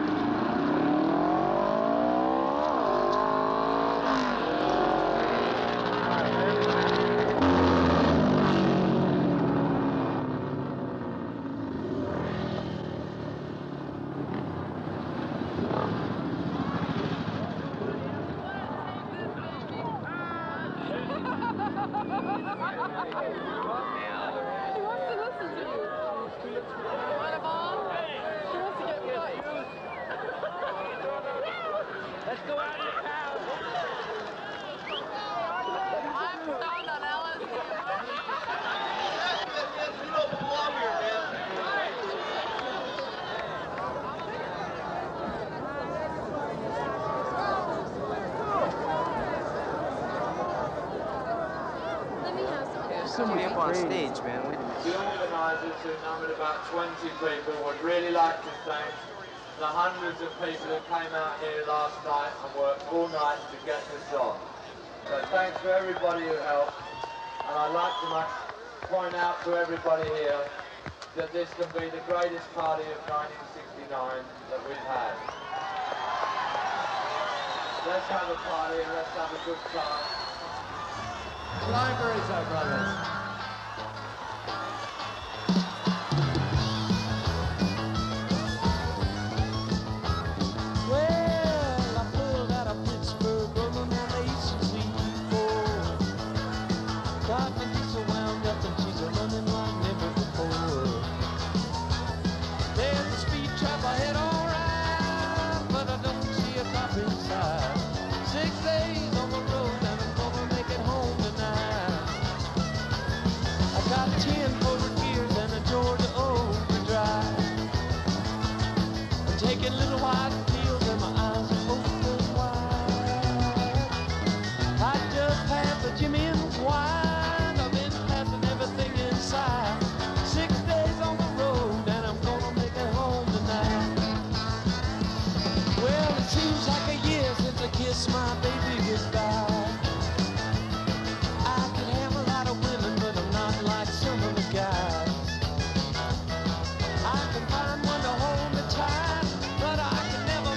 S26: Somebody up on stage, man.
S9: The organisers, who numbered about 20 people, would really like to thank the hundreds of people who came out here last night and worked all night to get this on. So thanks to everybody who helped. And I'd like to point out to everybody here that this can be the greatest party of 1969 that we've had. Let's have a party and let's have a good time. Flying Burrito Brothers.
S1: Well, I pulled out of Pittsburgh running on ACC4. Got my diesel wound up and she's running like never before. There's a speed trap ahead, alright, but I don't see a cop inside. 6 days on the road and I'm gonna make it home tonight. I got 10 forward gears and a Georgia overdrive. I'm taking little white pills and my eyes are open wide. I just passed the Jimmy and wine. I've been passing everything inside. 6 days on the road and I'm gonna make it home tonight. Well, it seems like a year since I kissed my baby goodbye. I can have a lot of women, but I'm not like some of the guys. I can find one to hold me tight, but I can never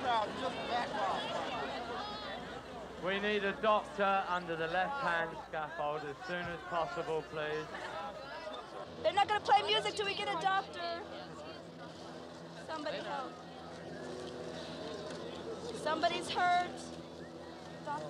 S27: crowd, just back off.
S15: We need a doctor under the left-hand scaffold as soon as possible, please.
S21: They're not going to play music till we get a doctor. Somebody help. Somebody's hurt. Doctor.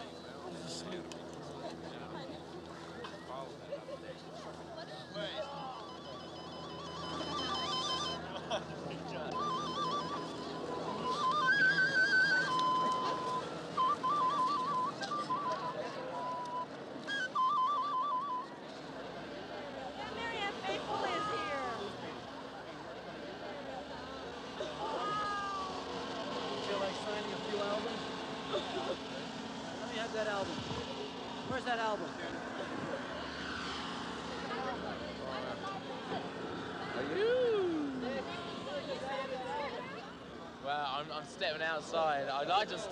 S3: That album. Where's that album?
S14: Well, I'm stepping outside. I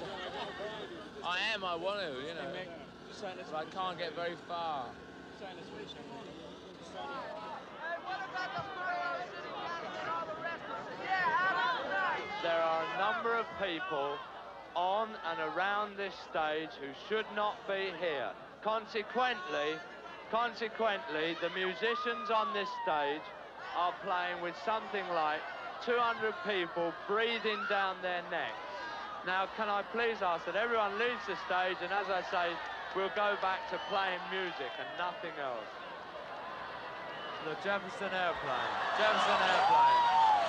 S14: want to, you know. But I can't get very far.
S15: There are a number of people on and around this stage who should not be here. Consequently, the musicians on this stage are playing with something like 200 people breathing down their necks. Now, can I please ask that everyone leaves the stage, and as I say, we'll go back to playing music and nothing else. The Jefferson Airplane. Jefferson Airplane.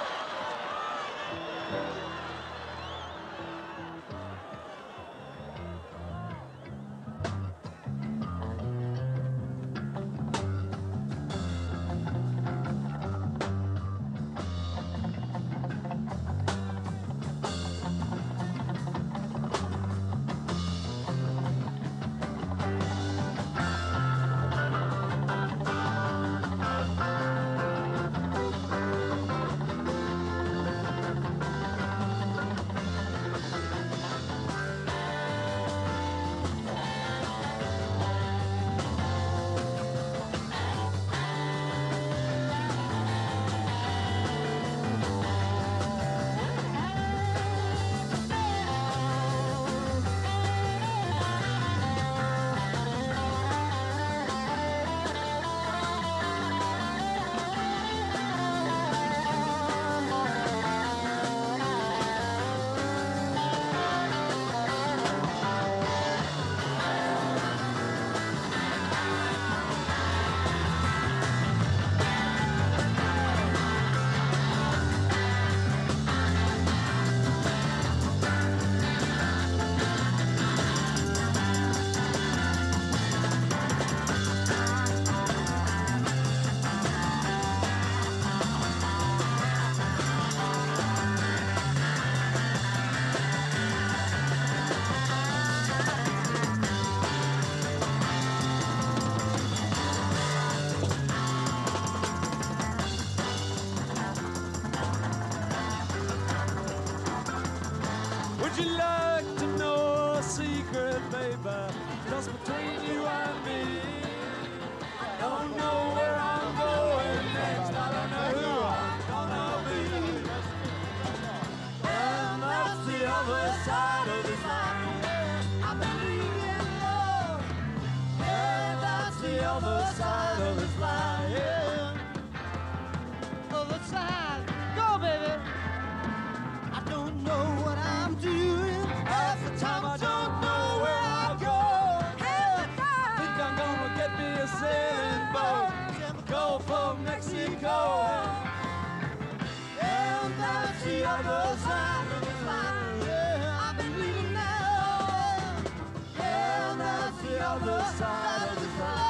S1: Would you like to know a secret, baby, just between you and me? I don't know where I'm going next, I don't know who I'm gonna be. And that's the other side of this line. I believe in love. And that's the other side of this line, yeah. Other side, go baby. I don't know what I'm doing. Half the time I don't know where I go. Half the time think I'm gonna get me a sailing boat, Gulf of Mexico. And that's the other side of the line. Yeah, I've been leaving now. And that's the other side of the line.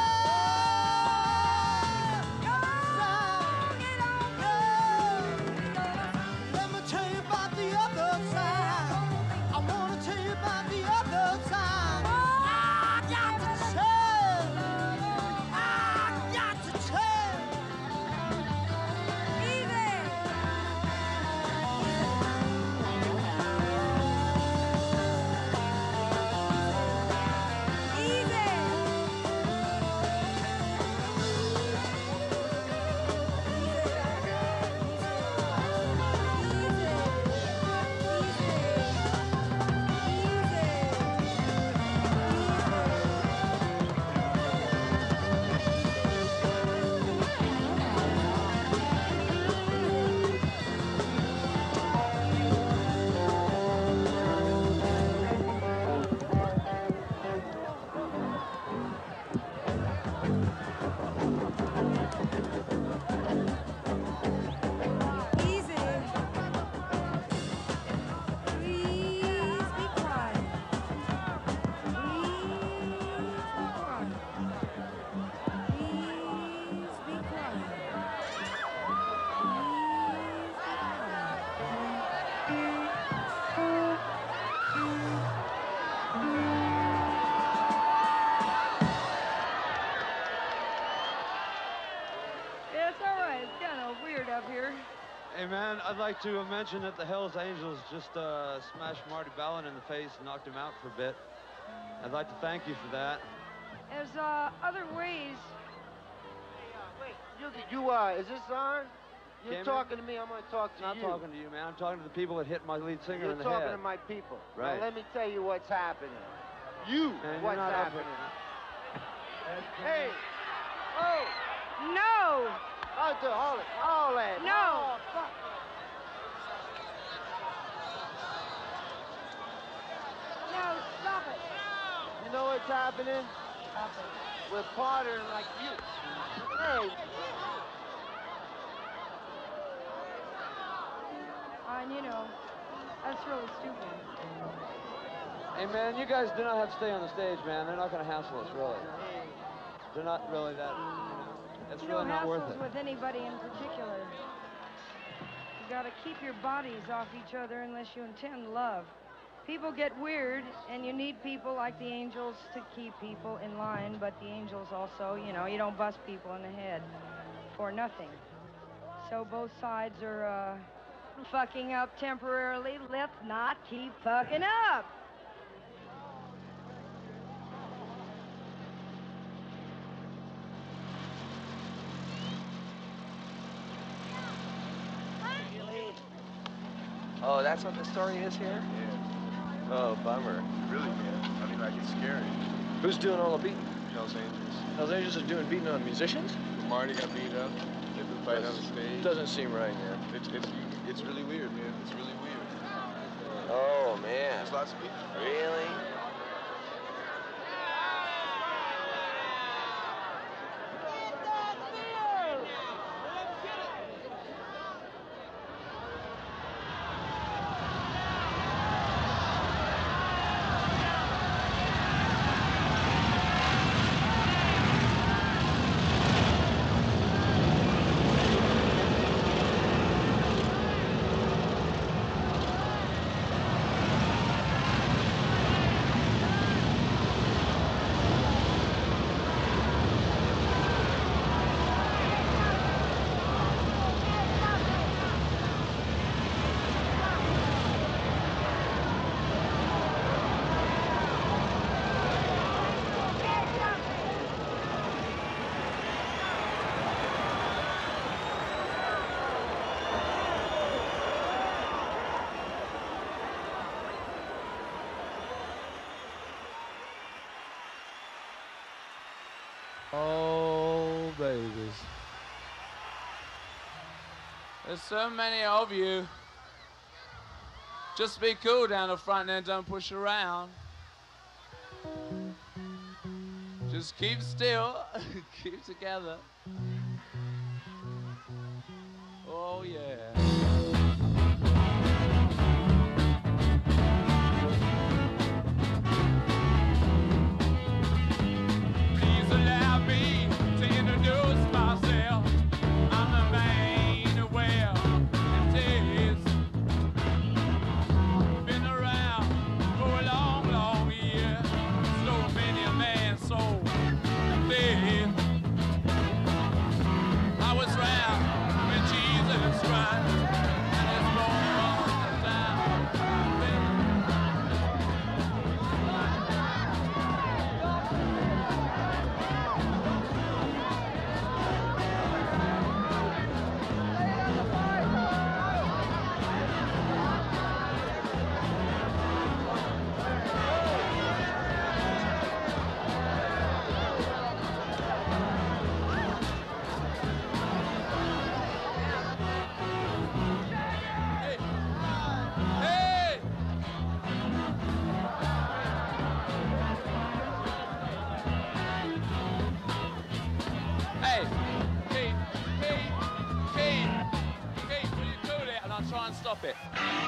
S4: like to mention that the Hells Angels just smashed Marty Ballin in the face and knocked him out for a bit. I'd like to thank you for that.
S11: There's other ways.
S27: Wait, is this on? You're
S4: Cameron?
S27: talking to me, I'm gonna talk to
S4: I'm
S27: you.
S4: not talking to you, man. I'm talking to the people that hit my lead singer in the
S27: You're talking
S4: head.
S27: to my people.
S4: Right.
S27: Now let me tell you what's happening.
S4: Man,
S27: What's
S4: you're not up
S27: happening?
S4: with-
S27: Hey! Oh!
S11: No!
S27: Hold it.
S11: No!
S27: Oh, fuck.
S11: No, stop it.
S27: You know what's happening? We're partying like you. Hey!
S11: And you know, that's really stupid.
S4: Hey, man, you guys do not have to stay on the stage, man. They're not going to hassle us, really. They're not really that, it's
S11: You
S4: really
S11: know,
S4: not worth
S11: hassles
S4: it.
S11: with anybody in particular. You gotta keep your bodies off each other unless you intend love. People get weird, and you need people like the Angels to keep people in line, but the Angels also, you know, you don't bust people in the head for nothing. So both sides are fucking up temporarily. Let's not keep fucking up.
S16: Oh, that's what the story is here?
S17: Yeah.
S16: Oh, bummer.
S17: Really, man. I mean, like, it's scary.
S16: Who's doing all the beating?
S17: Hells Angels.
S16: Hells Angels are doing beating on musicians?
S17: Marty got beat up. They've been fighting on the stage.
S16: Doesn't seem right, man.
S17: It's really weird, man. It's really weird.
S16: Oh, man.
S17: There's lots of people.
S16: Really?
S1: Oh, babies. There's so many of you. Just be cool down the front end, don't push around. Just keep still, keep together. Oh, yeah. Myself, I'm the main well, it is. Been around for a long, long year. So many a man's soul dead. I was round when Jesus Christ and his born down. Stop it.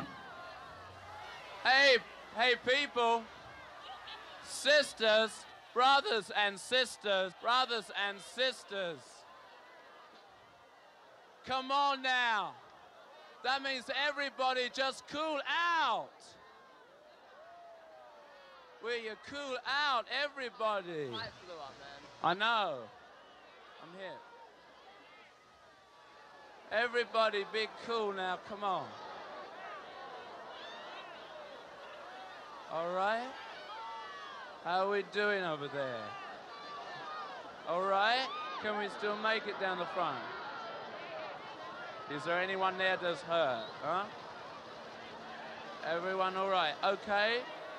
S1: Hey people, sisters, brothers and sisters, come on now. That means everybody just cool out. Will you cool out, everybody?
S10: I flew up, man.
S1: I know. I'm here. Everybody be cool now, come on. All right? How are we doing over there? All right? Can we still make it down the front? Is there anyone there that's hurt, huh? Everyone all right? Okay?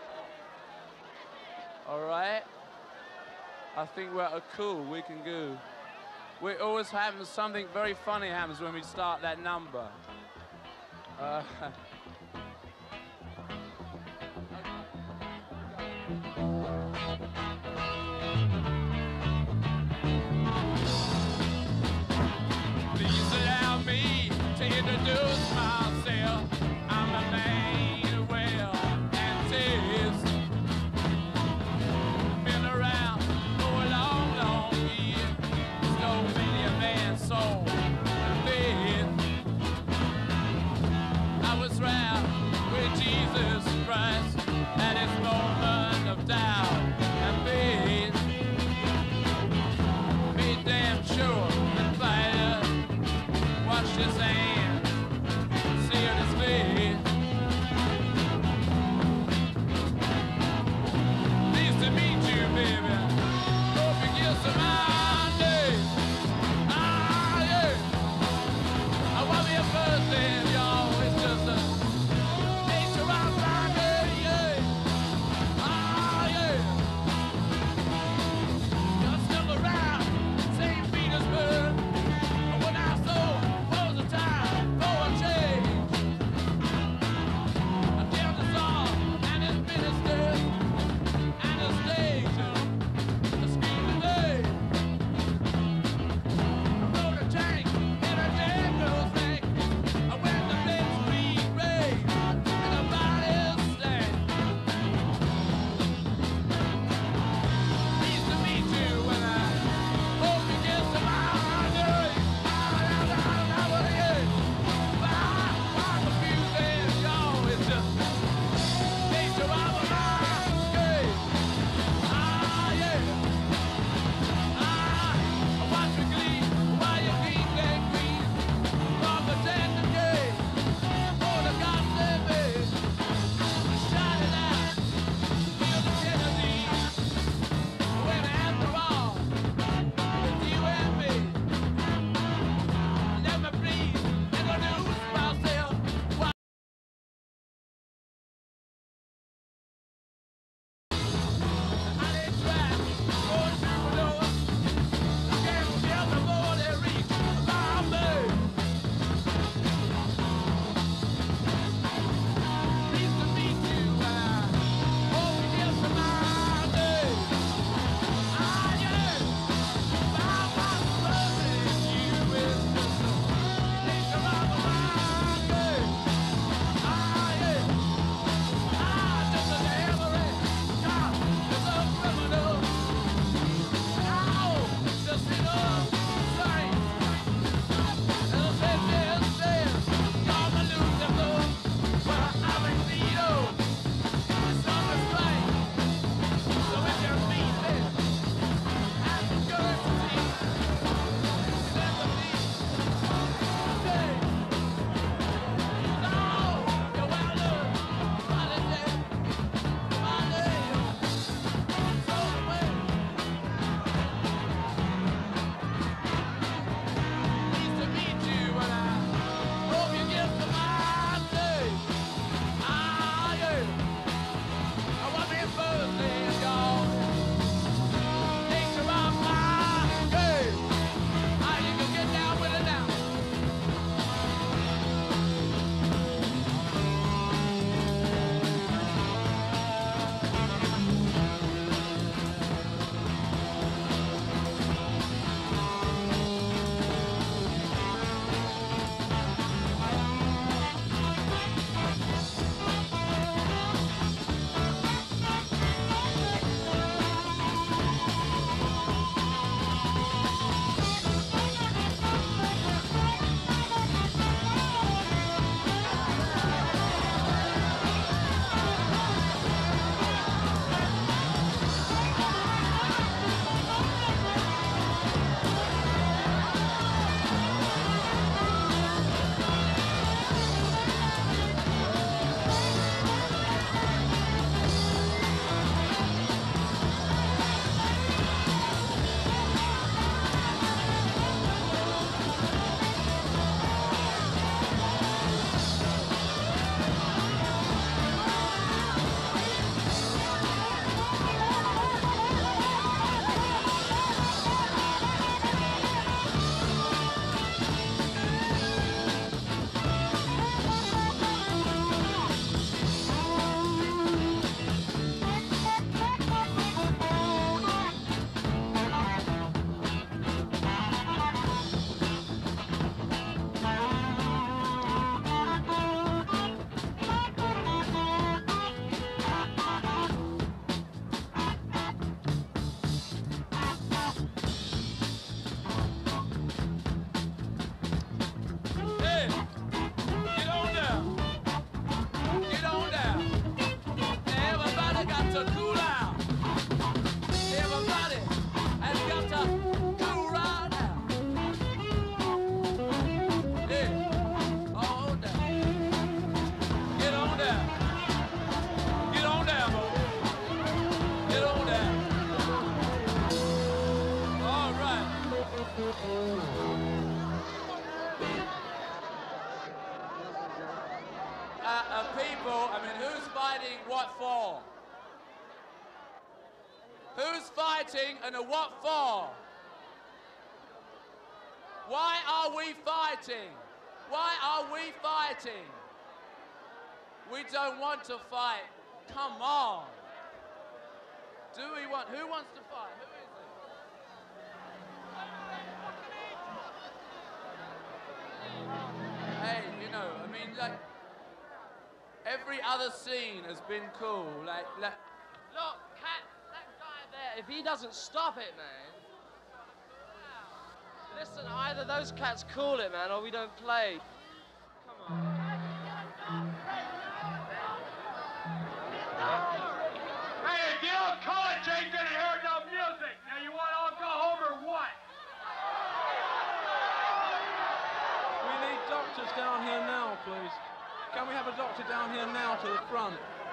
S1: All right? I think we're cool, we can go. We always happens, something very funny happens when we start that number. Please allow me to introduce myself. I'm a man well and tears. Been around for a long, long year. Stole many a man's soul and faith. I was round with Jesus Christ at his moment of doubt and faith. Be damn sure that fire washed his hands, sealed his face. Pleased to meet you, baby. Hope you get some ideas. Ah, yeah. I want me a birthday, y'all. It's just a nature of my day, yeah. Ah, yeah. people, I mean, who's fighting what for? Who's fighting and what for? Why are we fighting? Why are we fighting? We don't want to fight. Come on. Do we want, who wants to fight? Who is it? Hey, you know, I mean, like, every other scene has been cool. Like,
S6: look, Cat, that guy there, if he doesn't stop it, man. Listen, either those cats call it, man, or we don't play. Come on.
S7: Hey, if you don't call it, you ain't gonna hear no music. Now, you want all go home or what?
S1: We need doctors down here now, please. Can we have a doctor down here now to the front?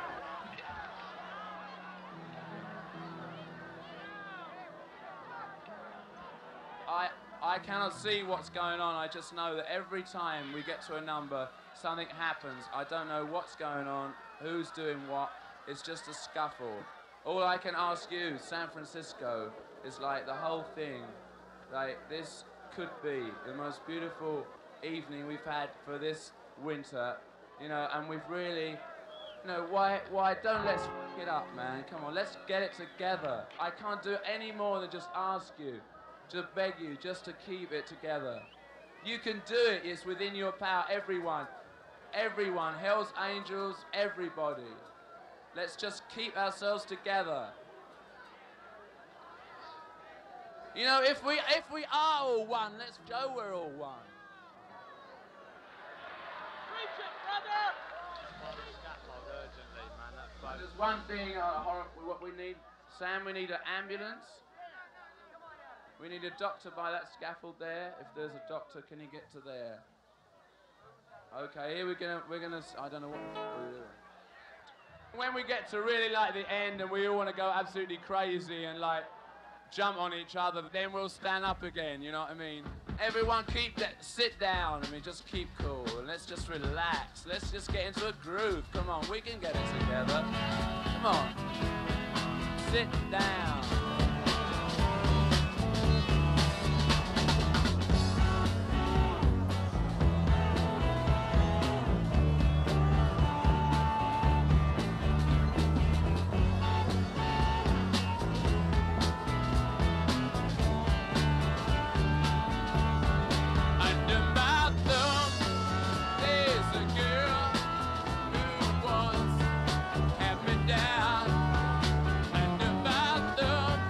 S1: I cannot see what's going on. I just know that every time we get to a number, something happens. I don't know what's going on, who's doing what. It's just a scuffle. All I can ask you, San Francisco, is like the whole thing. Like, this could be the most beautiful evening we've had for this winter, you know, and we've really, you know, why don't let's f it up, man. Come on, let's get it together. I can't do any more than just ask you, to beg you, just to keep it together. You can do it. It's within your power. Everyone, Hell's Angels, everybody. Let's just keep ourselves together. You know, if we are all one, let's show we're all one.
S7: Preach it, brother!
S1: There's one thing, what we need, Sam, we need an ambulance. We need a doctor by that scaffold there. If there's a doctor, can you get to there? Okay, here we're gonna, I don't know what we're doing. When we get to really like the end and we all want to go absolutely crazy and like jump on each other, then we'll stand up again, you know what I mean? Everyone sit down, I mean, just keep cool and let's just relax. Let's just get into a groove. Come on, we can get it together. Come on. Sit down. Down, and about them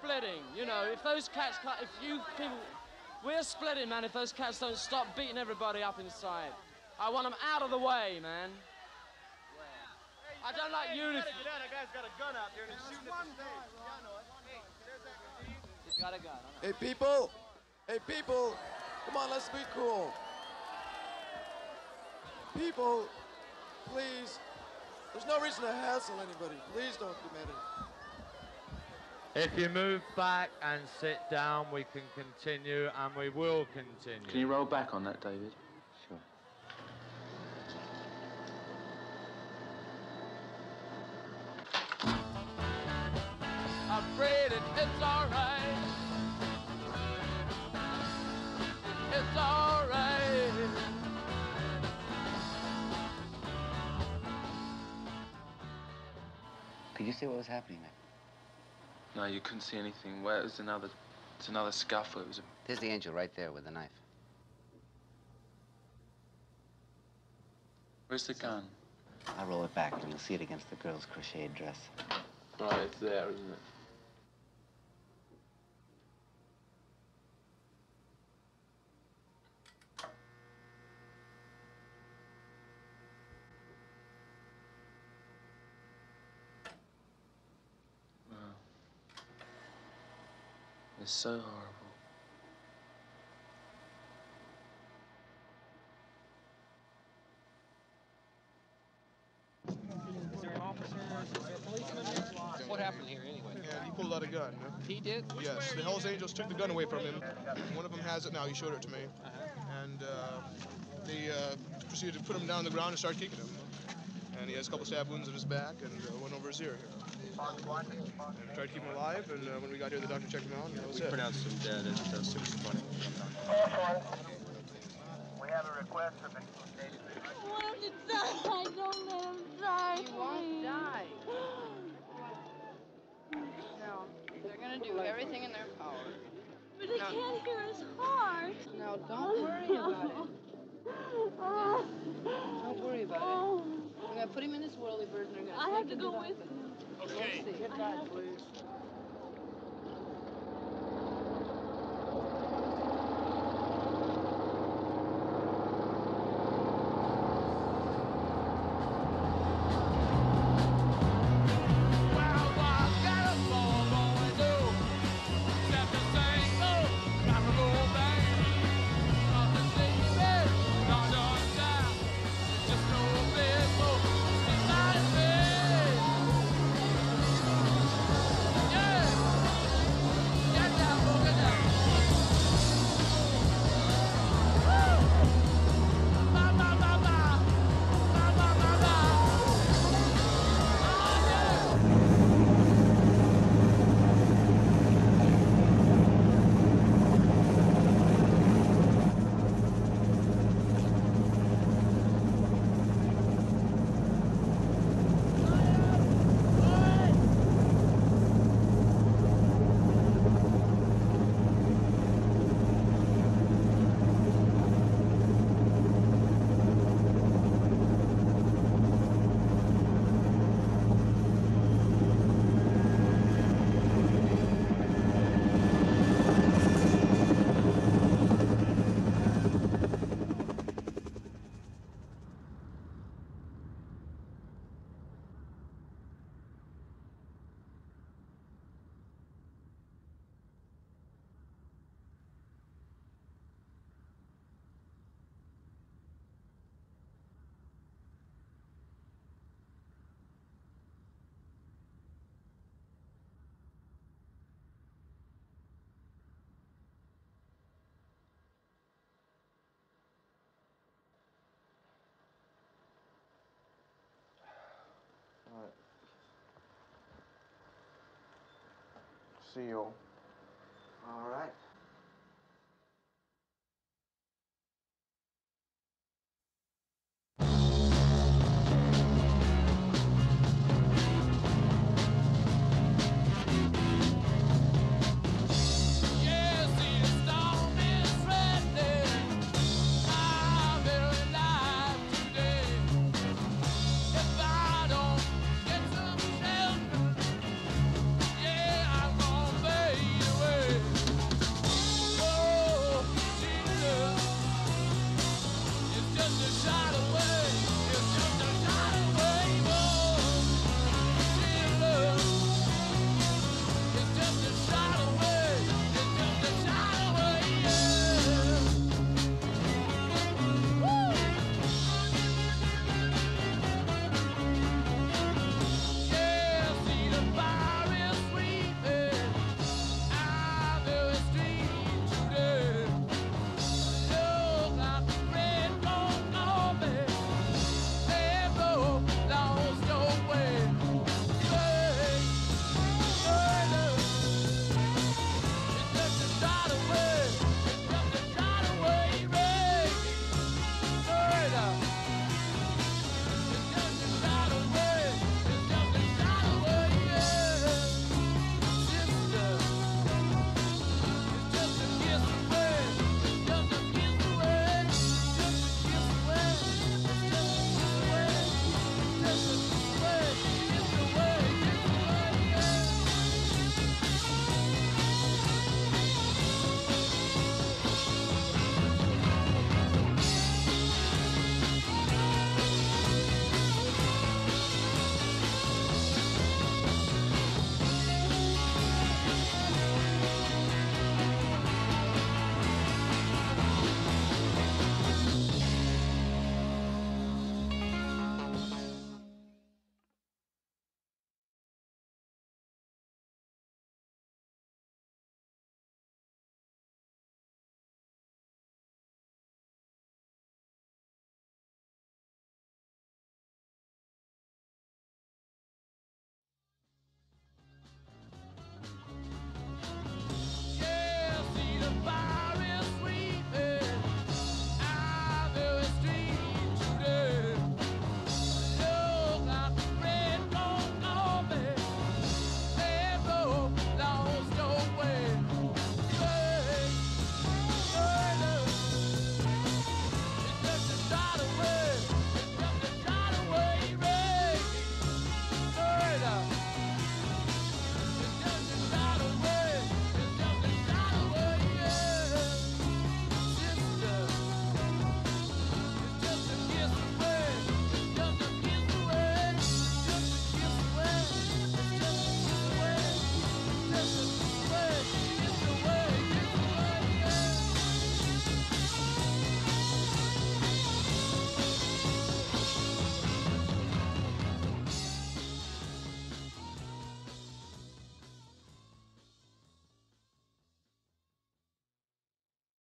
S6: splitting. You know, if those cats can't, if you people, we're splitting, man. If those cats don't stop beating everybody up inside, I want them out of the way, man. I don't like uniform.
S7: That guy's got a gun out there and he's shooting at the stage.
S6: He's got a gun.
S12: Hey, people! Hey, people! Come on, let's be cool. People, please. There's no reason to hassle anybody. Please don't commit it.
S15: If you move back and sit down, we can continue, and we will continue.
S18: Can you roll back on that, David?
S19: Sure.
S1: Afraid it's alright. It's alright.
S19: Could you see what was happening there?
S18: No, you couldn't see anything. Where it was another scuffle. It was a...
S19: There's the angel right there with the knife.
S18: Where's the gun?
S19: I'll roll it back and you'll see it against the girl's crocheted dress.
S18: Right, it's there, isn't it? Wow. It's so horrible.
S20: Is there an officer? Is there a policeman? What happened here anyway?
S17: Yeah, he pulled out a gun.
S20: He did?
S17: Yes, the Hells Angels took the gun away from him. One of them has it now. He showed it to me. And they proceeded to put him down on the ground and start kicking him. And he has a couple stab wounds in his back and one over his ear. And tried to keep him alive, and when we got here, the doctor checked him out, and that was it.
S20: Pronounced him dead at 6:20.
S2: We have a request from the
S21: I want him to die. Don't let him die.
S22: He won't die. No, they're gonna do everything in their power.
S21: But they can't hear his heart.
S22: No, don't worry about it. Don't worry about it. We're gonna put him in his whirly bird and they're gonna
S21: I have to go with him.
S22: Okay.
S21: Get back, please.
S17: See you.
S19: All right.